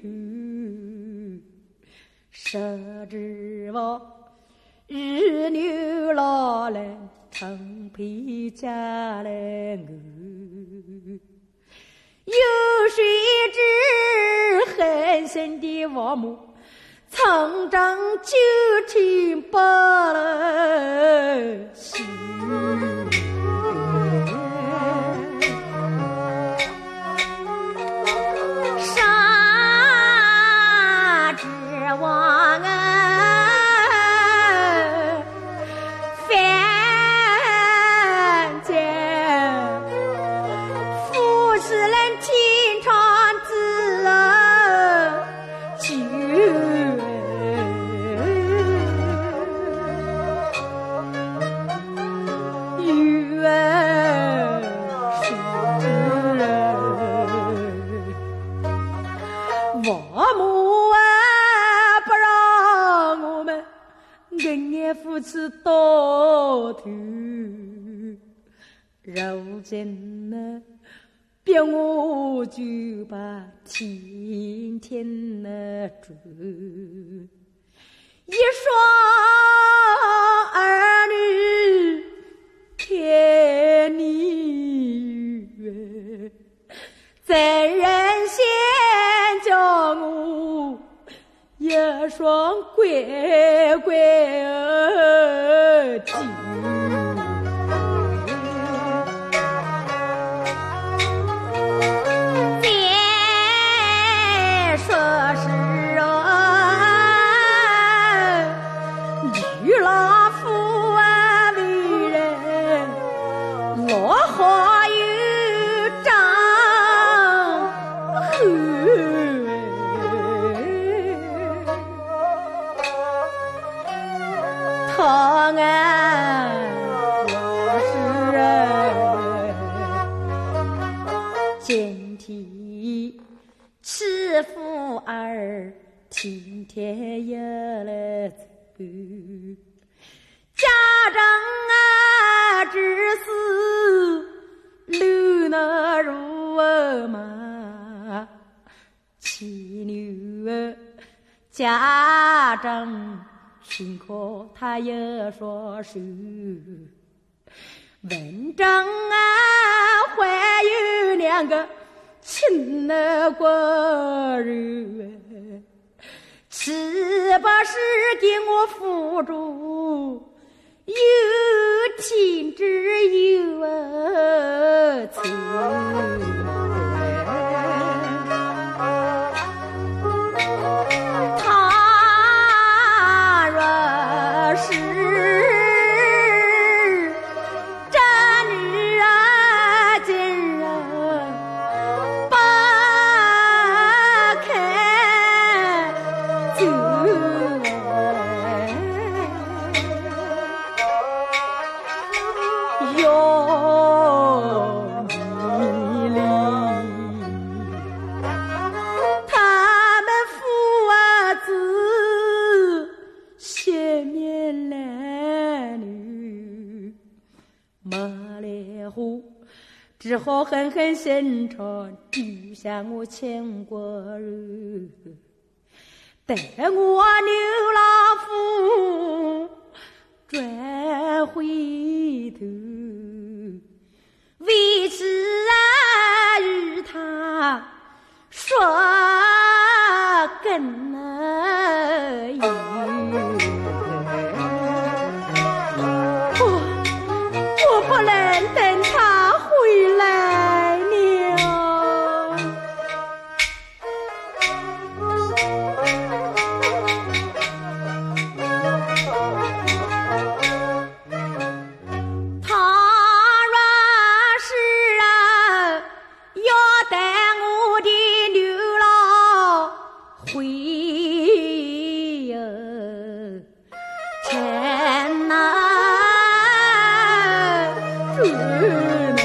A: 谁知我日牛老人成皮家来我， 有谁知狠心的王母曾长九天不了心，啥指望啊犯贱富士人天长子久王母啊，不让我们恩爱夫妻到头，如今呢，逼我就把天天的住，一双儿女天你远，在人间叫我一双乖乖儿子。再说是啊，女老妇啊为人落花有丈夫，他俺我是人今天欺负儿天天也来走，家长啊只是流那如马，牵牛儿家长辛苦他也说是文章啊还有两个亲的过人，岂不是给我扶住有天只有儿子？他若是这女儿今日不肯走，要你哩他们父儿子血面男女，马来虎只好狠狠心肠丢下我牵过人，待我牛老夫转回头，为此啊与他说更有，我我不能等他回来了。他若是啊要带我的牛老回呀，前那住呢，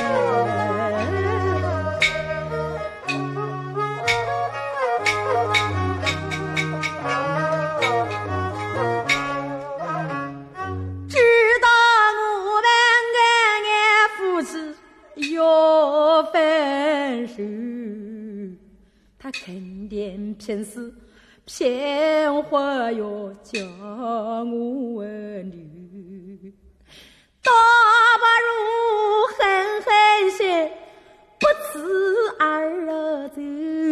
A: 知道我们恩爱夫妻要分手，他肯定偏是偏话要叫我女，倒不如狠狠些不走辞而走，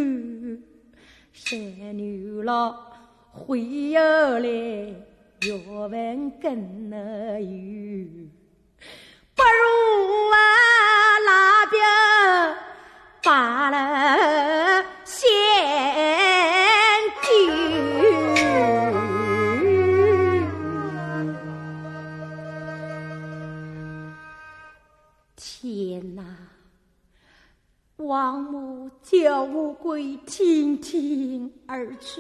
A: 山牛郎回又来，要问跟哪有？不如啊那边把了先救。天哪！王母叫乌龟亭亭而去，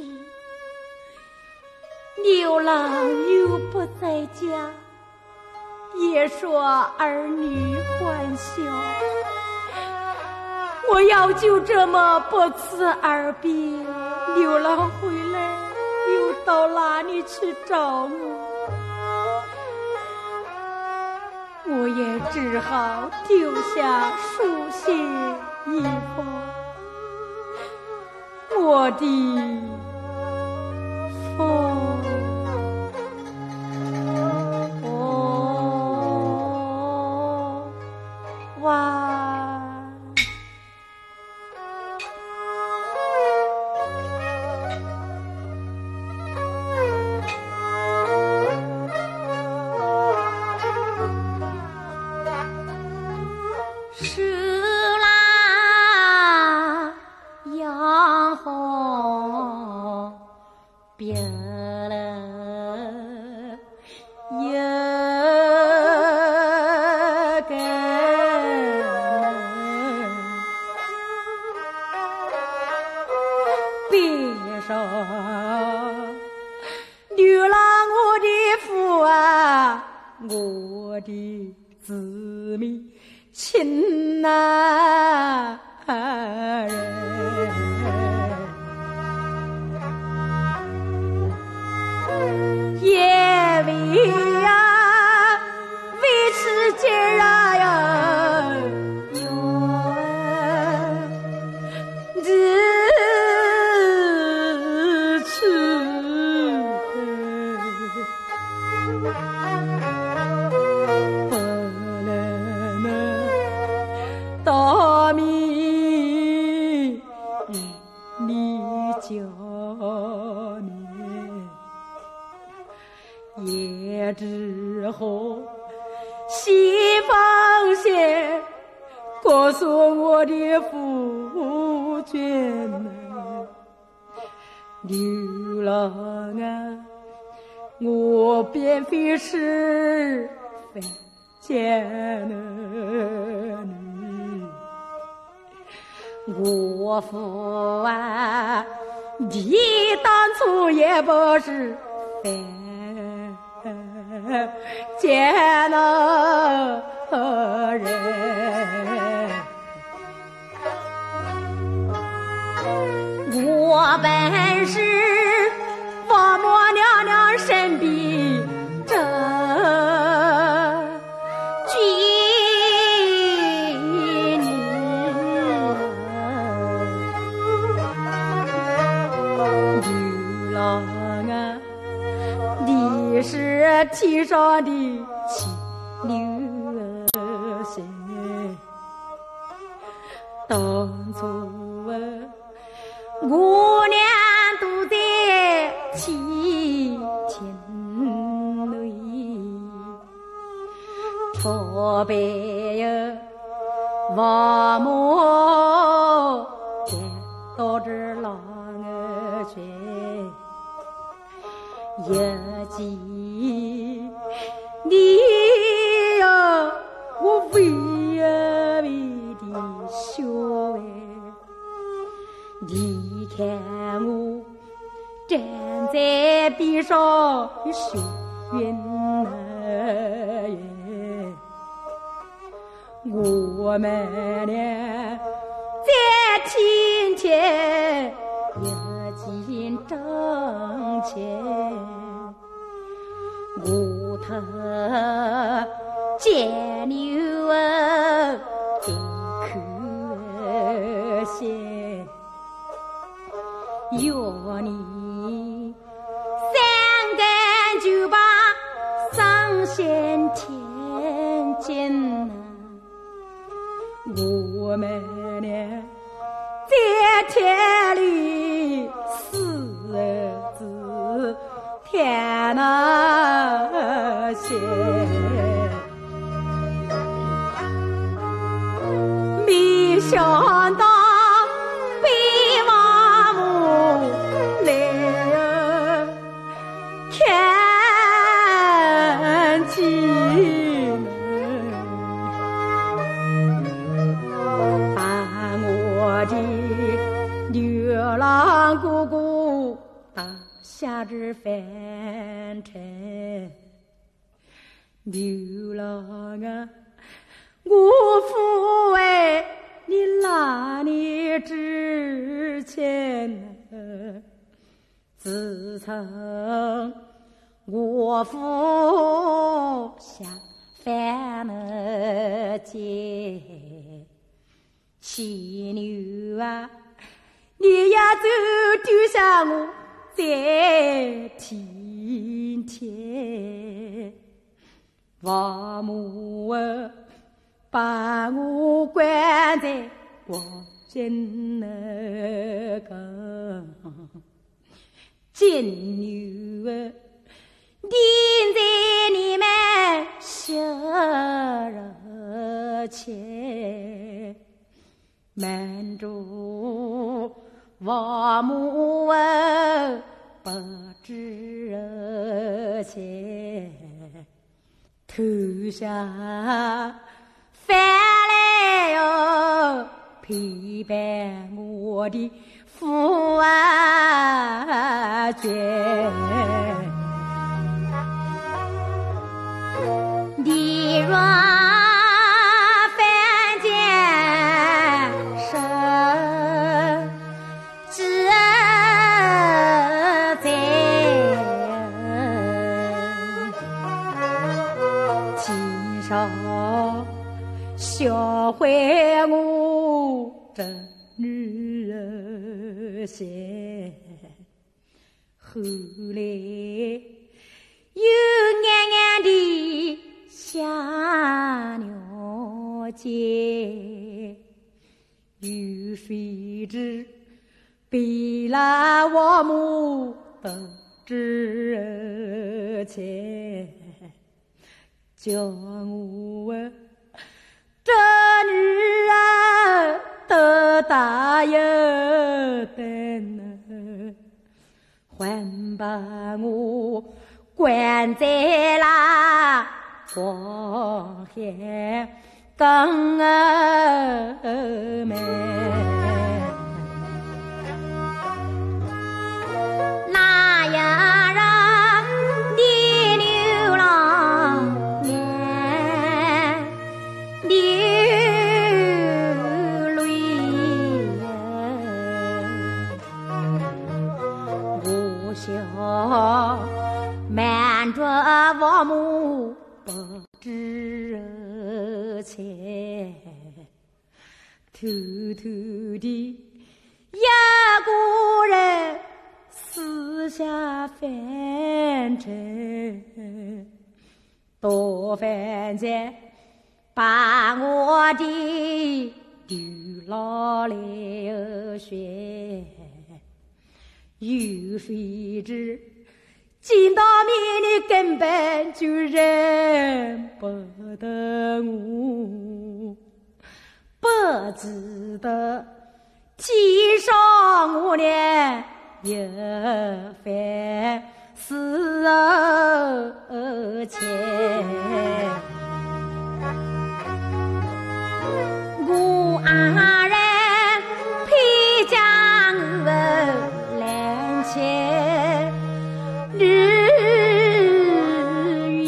A: 牛郎又不在家，也说儿女欢笑。我要就这么不辞而别，牛郎回来又到哪里去找我？我也只好丢下书信一封，我的父王。是啦，杨红别了一个别说牛郎我的父啊，我的子民亲呐人，也为呀为此今儿啊呀有日去大米你叫你也只好西方线告诉我的父君啊，牛郎啊，我便非是非见了你，我父啊，你当初也不是非见了人，我本是王母娘娘身边这你是天上的牵牛星，当初我俩都在天天内，朝北呀王母见到这郎儿去。一见你呀，我微微的笑哎，你看我站在边上笑云儿，我们俩在天前一见正前。我他见牛啊，再可惜，要你三更就把上仙天见呐，我们俩那些，没想到被王母来看见，把我的牛郎姑姑打下至凡尘。牛郎啊，我父哎，你哪里之前呢？自从我父下凡了界，骑牛啊，你呀就丢下我在天前，王母啊把我关在我心那个金牛啊，钉在你们小人前，瞒住王母啊不知情，头下翻来哟陪伴我的父啊眷，你若凡间生自在，今朝学会我这女儿些，后来又暗暗地下了界，有谁知被那王母不知情，叫我这女儿都大有等呢，还把我关在那黄海港门，那样人的流浪年流泪呀，我想瞒着王母不知情，偷偷地一个人私下凡尘，到凡间把我的丢老了学，有谁知见到面你根本就认不得我，不知道天上我俩有番事情，我爱人配将我揽前日语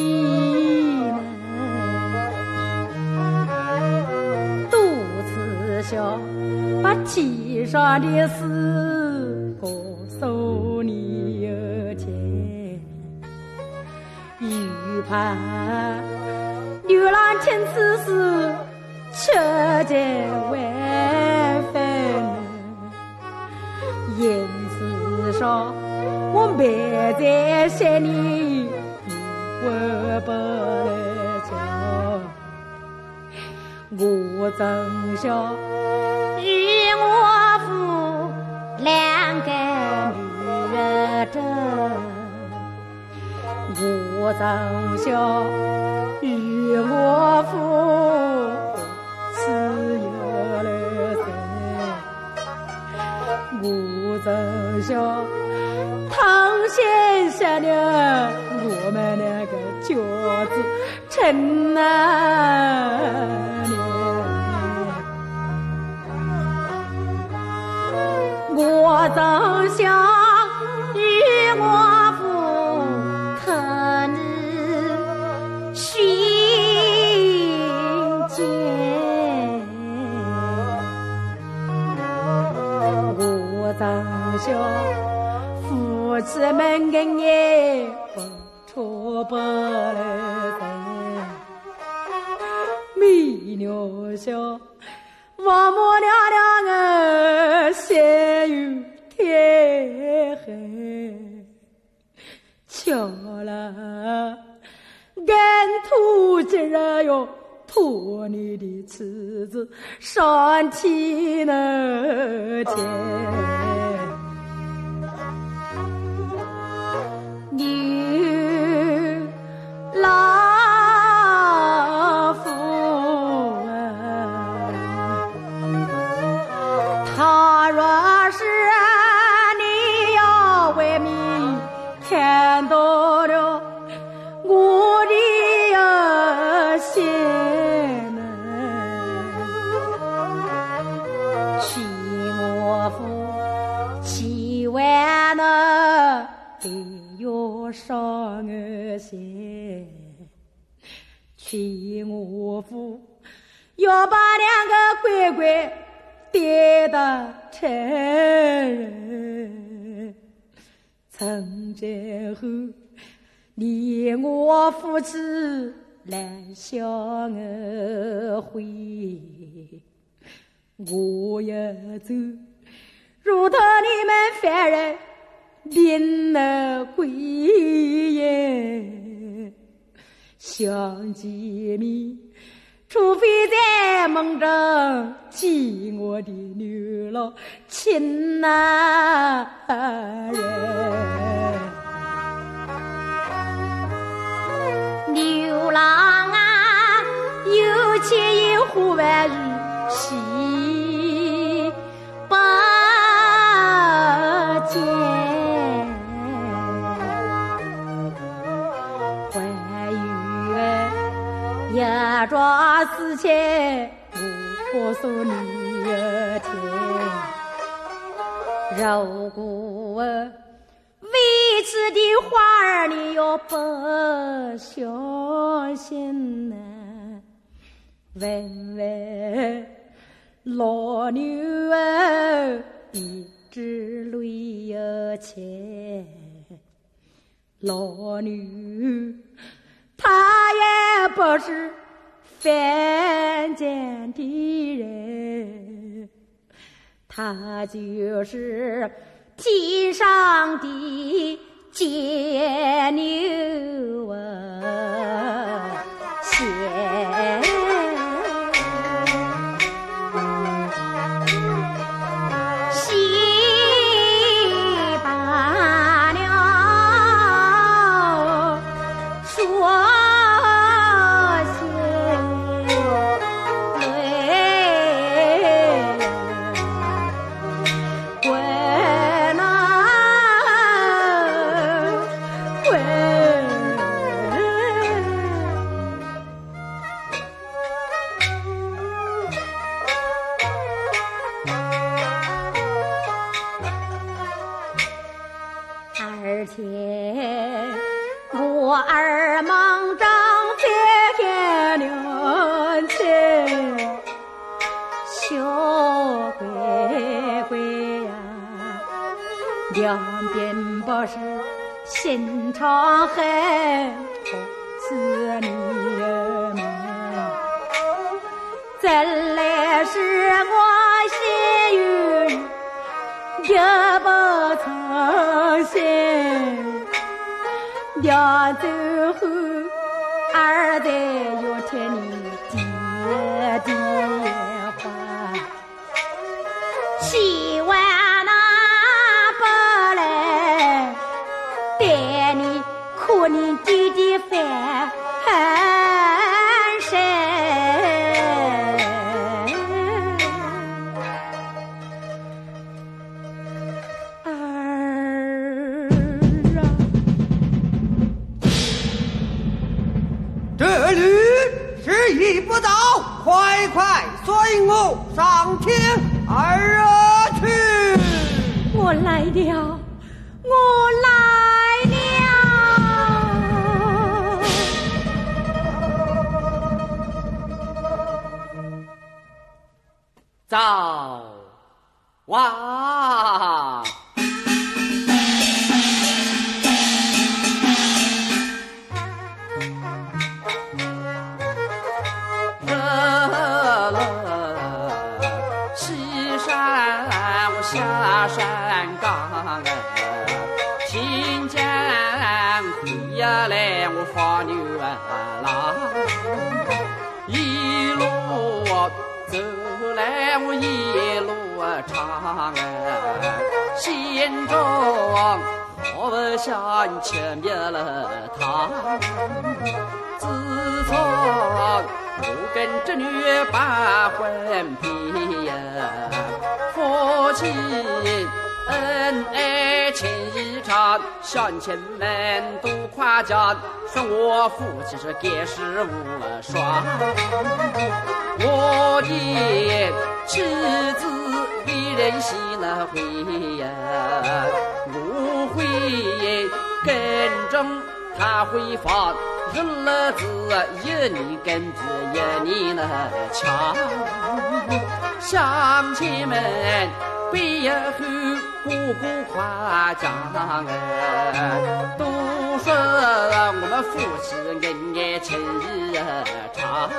A: 呢，多次想把天上的事告诉你听，又怕流浪听此事吃尽晚饭，因此上我埋在心里我不来讲，我真想与我父两个女儿争， 我从小与我父只有了谁，我从小堂先生了我们两个脚子成那年，我从小与我父可日寻见，我从小父子们跟也不错不了人，米牛小王母娘娘儿先有天黑，巧了跟土今日哟托你的妻子上天那天，牛老夫啊，他若是你要为民看到了我的心呢，娶我夫千万呢得要上我心，娶我夫要把两个乖乖带到成人，从今后你我夫妻来相我会，我要走如同你们凡人临了归耶，相见面除非在梦中见我的牛郎亲那人，牛郎啊有钱有户万语喜不见，还有一桩事情我告诉你听，如果为此的话儿你要不相信呢，问问老牛儿一只泪有钱，老牛他也不是凡间的人，他就是天上的牵牛啊线，西把了说而且我儿忙着在看两亲小乖乖呀，两边不是心肠狠，好似你们，怎来是我心有也不曾想，两走后儿子要听你爹的话，千万那不来带你可你爹
C: 你不早，快快随我上天而去。
A: 我来了，我来了。
B: 早哇！热了西山我下山岗，新疆回来我放牛郎，一路走来我一路唱，心中好像前灭了他。自从我跟侄女把婚皮呀，夫妻恩爱情意长，乡亲们都夸奖，说我夫妻是盖世无双。我的妻子为人心那会呀，我会跟踪他回房，日子一年跟着一年那强。乡亲们背后个个夸奖啊，都说我们夫妻恩爱情意长。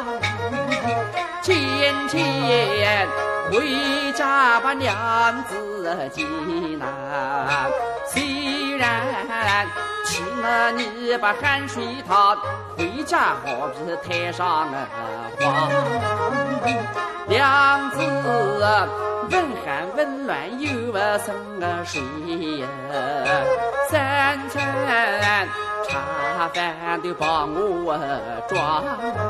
B: 今天回家把娘子接来，虽然请了你把汗水烫，回家好比台上花。娘子温寒温暖又生水呀，三餐茶饭都帮我装。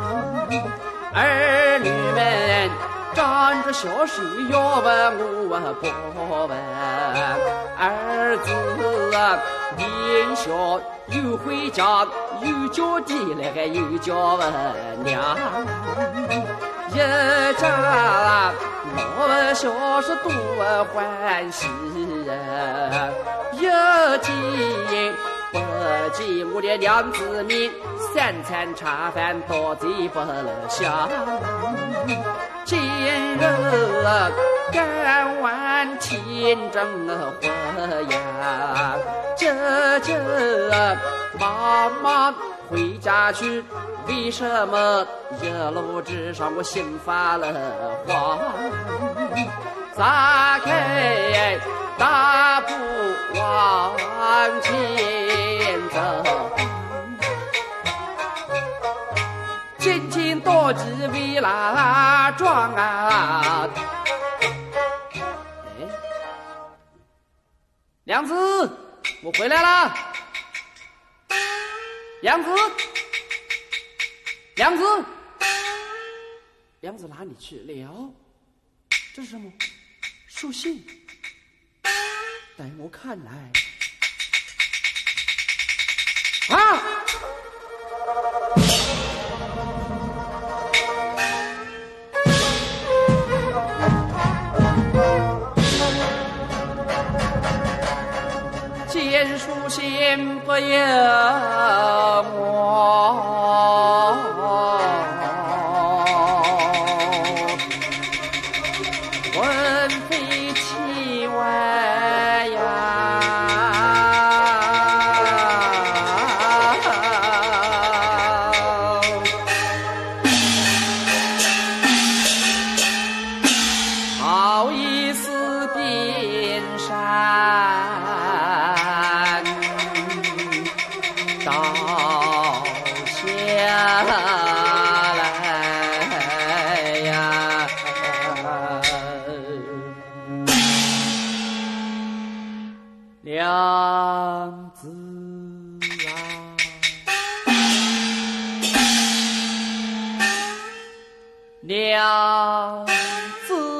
B: 儿女们张着小手要问我包问，儿子年小又回家，又叫爹来还又叫娘，一家老小是多欢喜呀，一见不见我的娘子面，三餐茶饭到嘴不香。今日干完天正活呀，这这妈妈回家去，为什么一路之上我心发了慌？撒开大步往前走，进京多吉为拉庄啊！哎，娘子，我回来了。娘子，娘子，娘子哪里去了？这是什么？书信。待我看来，啊！见书信不由我，魂飞气外呀！好一似边山。倒下来呀，娘子啊，娘子。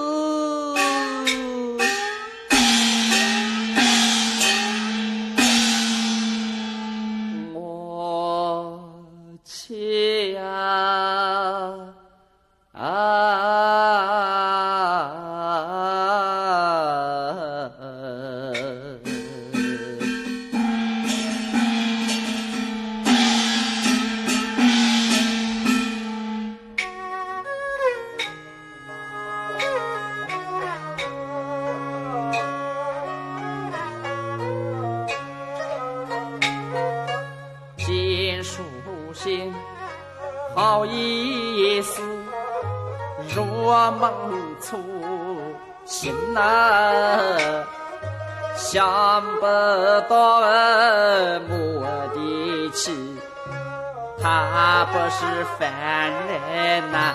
B: 心好意思，若梦粗心啊，想不到我的妻，他不是凡人呐、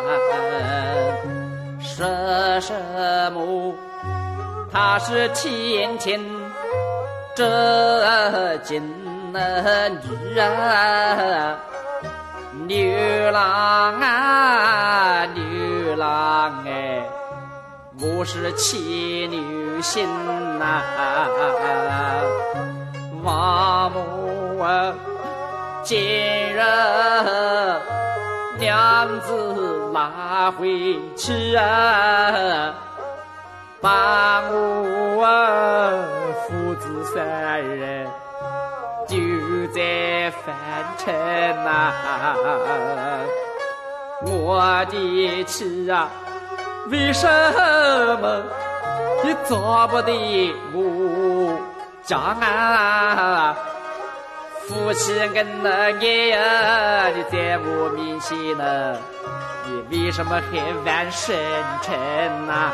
B: 说什么他是天天这金女啊，牛郎啊牛郎哎，我是妻女心呐、王母啊今日娘子拉回去啊，把我啊父子三人丢在凡尘呐、我的妻啊，为什么你找不得我家啊？夫妻恩爱呀，你在我面前呢，你为什么还玩深沉呐？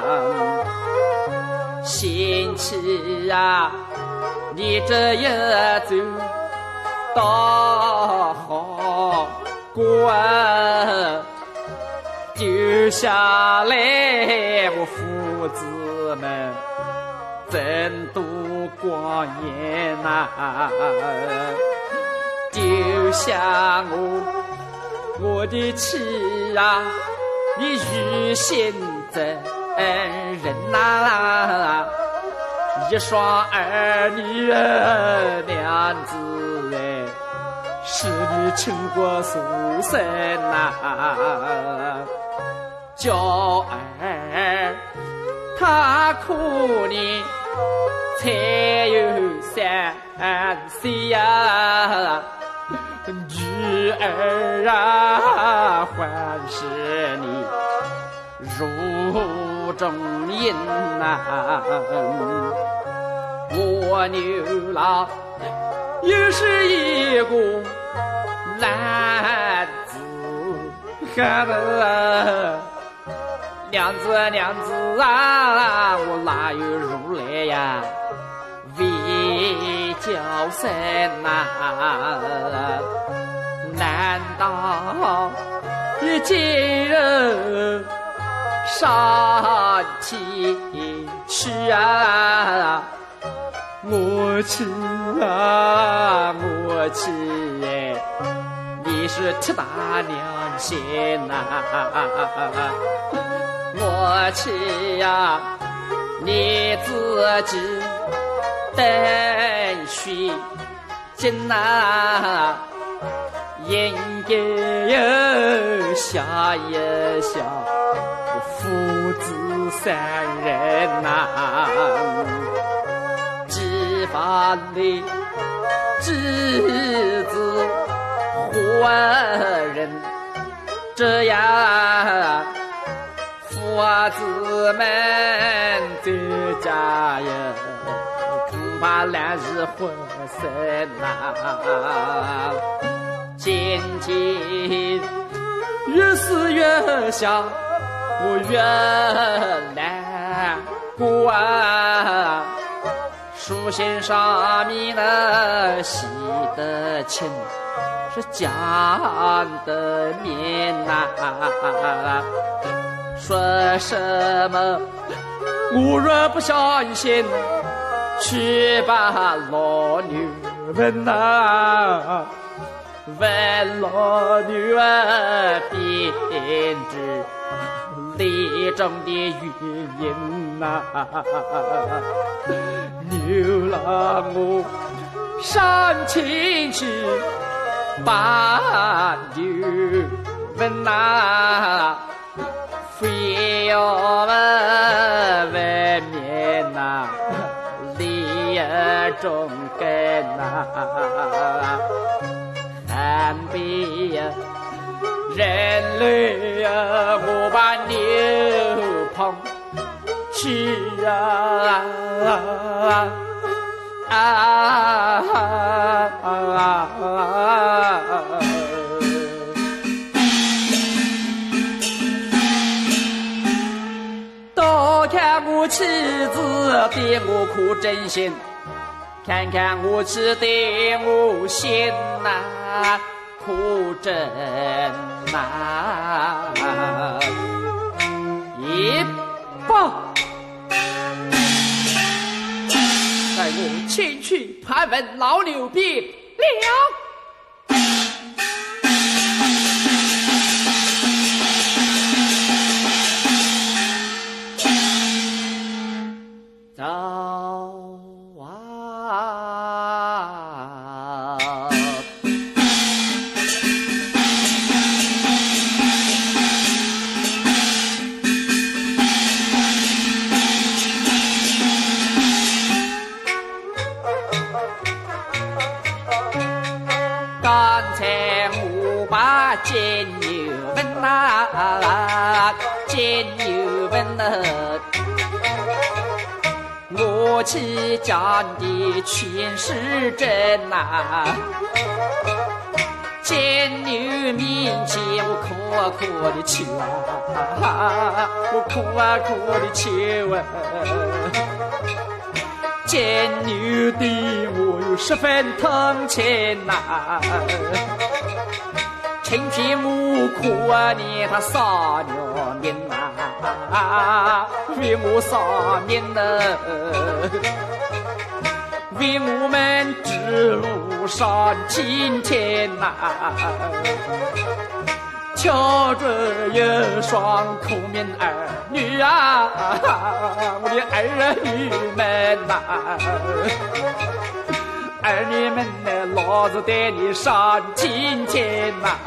B: 贤妻呀，你这一走到好过啊，丢下来我父子们怎度光年呐、啊？丢下我，我的妻啊，你于心怎忍呐？一双儿女娘子哎，是你倾国所生呐，娇儿他可怜才有三岁呀，女儿啊还是你如中音呐、我牛郎又是一个男子汉啊，娘子娘子啊，我哪有如来呀为娇生呐？难道你今日上天去啊？我去啊，我去哎，你是铁打良心呐、啊！我去呀，你自己等须紧呐，应该有想一想我父子三人呐、啊，几番的侄子活人这样。父子们在家呀，恐怕难日混生呐。渐渐越思越想，我越难过啊。书信上面呢写的清，是讲的明呐。说什么我若不相信，去把老牛问呐，问老牛啊编织里中的原因呐。牛郎我上前去把牛问呐，非要问外面呐，里中根呐，南北呀，人类呀，我把牛棚去啊啊啊啊啊！ 妻子对我可真心，看看我妻对我心呐，可真呐！一报，带我前去盘问老牛鞭了。走啊！刚才我把金牛问啊，金牛问啊。我妻讲的全是真呐，见牛面前我哭啊哭的求啊，我哭啊哭的求啊，见牛的我有十分同情呐，今天我哭啊你他撒尿命呐，为我撒命呐，为我们指路上今天呐，挑着一双苦命儿女啊，我的儿女们呐，儿女们呢，老子带你上今天呐，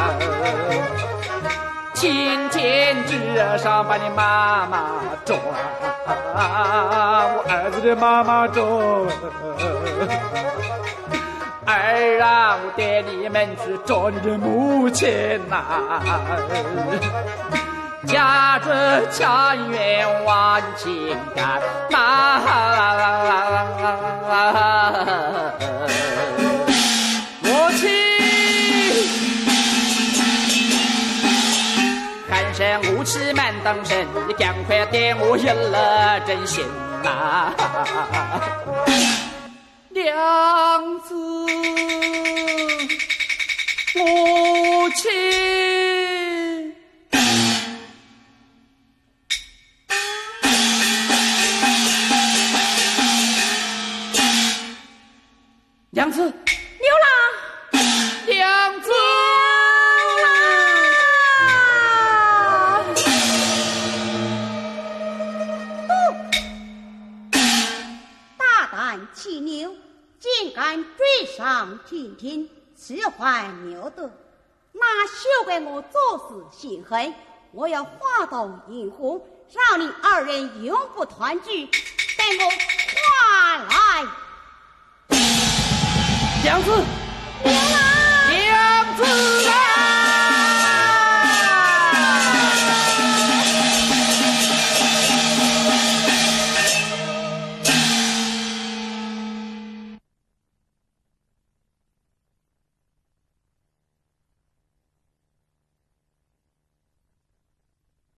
B: 今天至上把你妈妈找啊，我儿子的妈妈找，儿啊，我带你们去找你的母亲呐，家着家园往情感呐，母亲。寒山雾气满当身，你赶快带我一了真心呐！娘子，母亲，娘子，
A: 牛郎，
B: 娘子。
D: 骑牛竟敢追上天庭，此怀牛德，那休怪我做事心狠，我要化到银河，让你二人永不团聚，等我化来。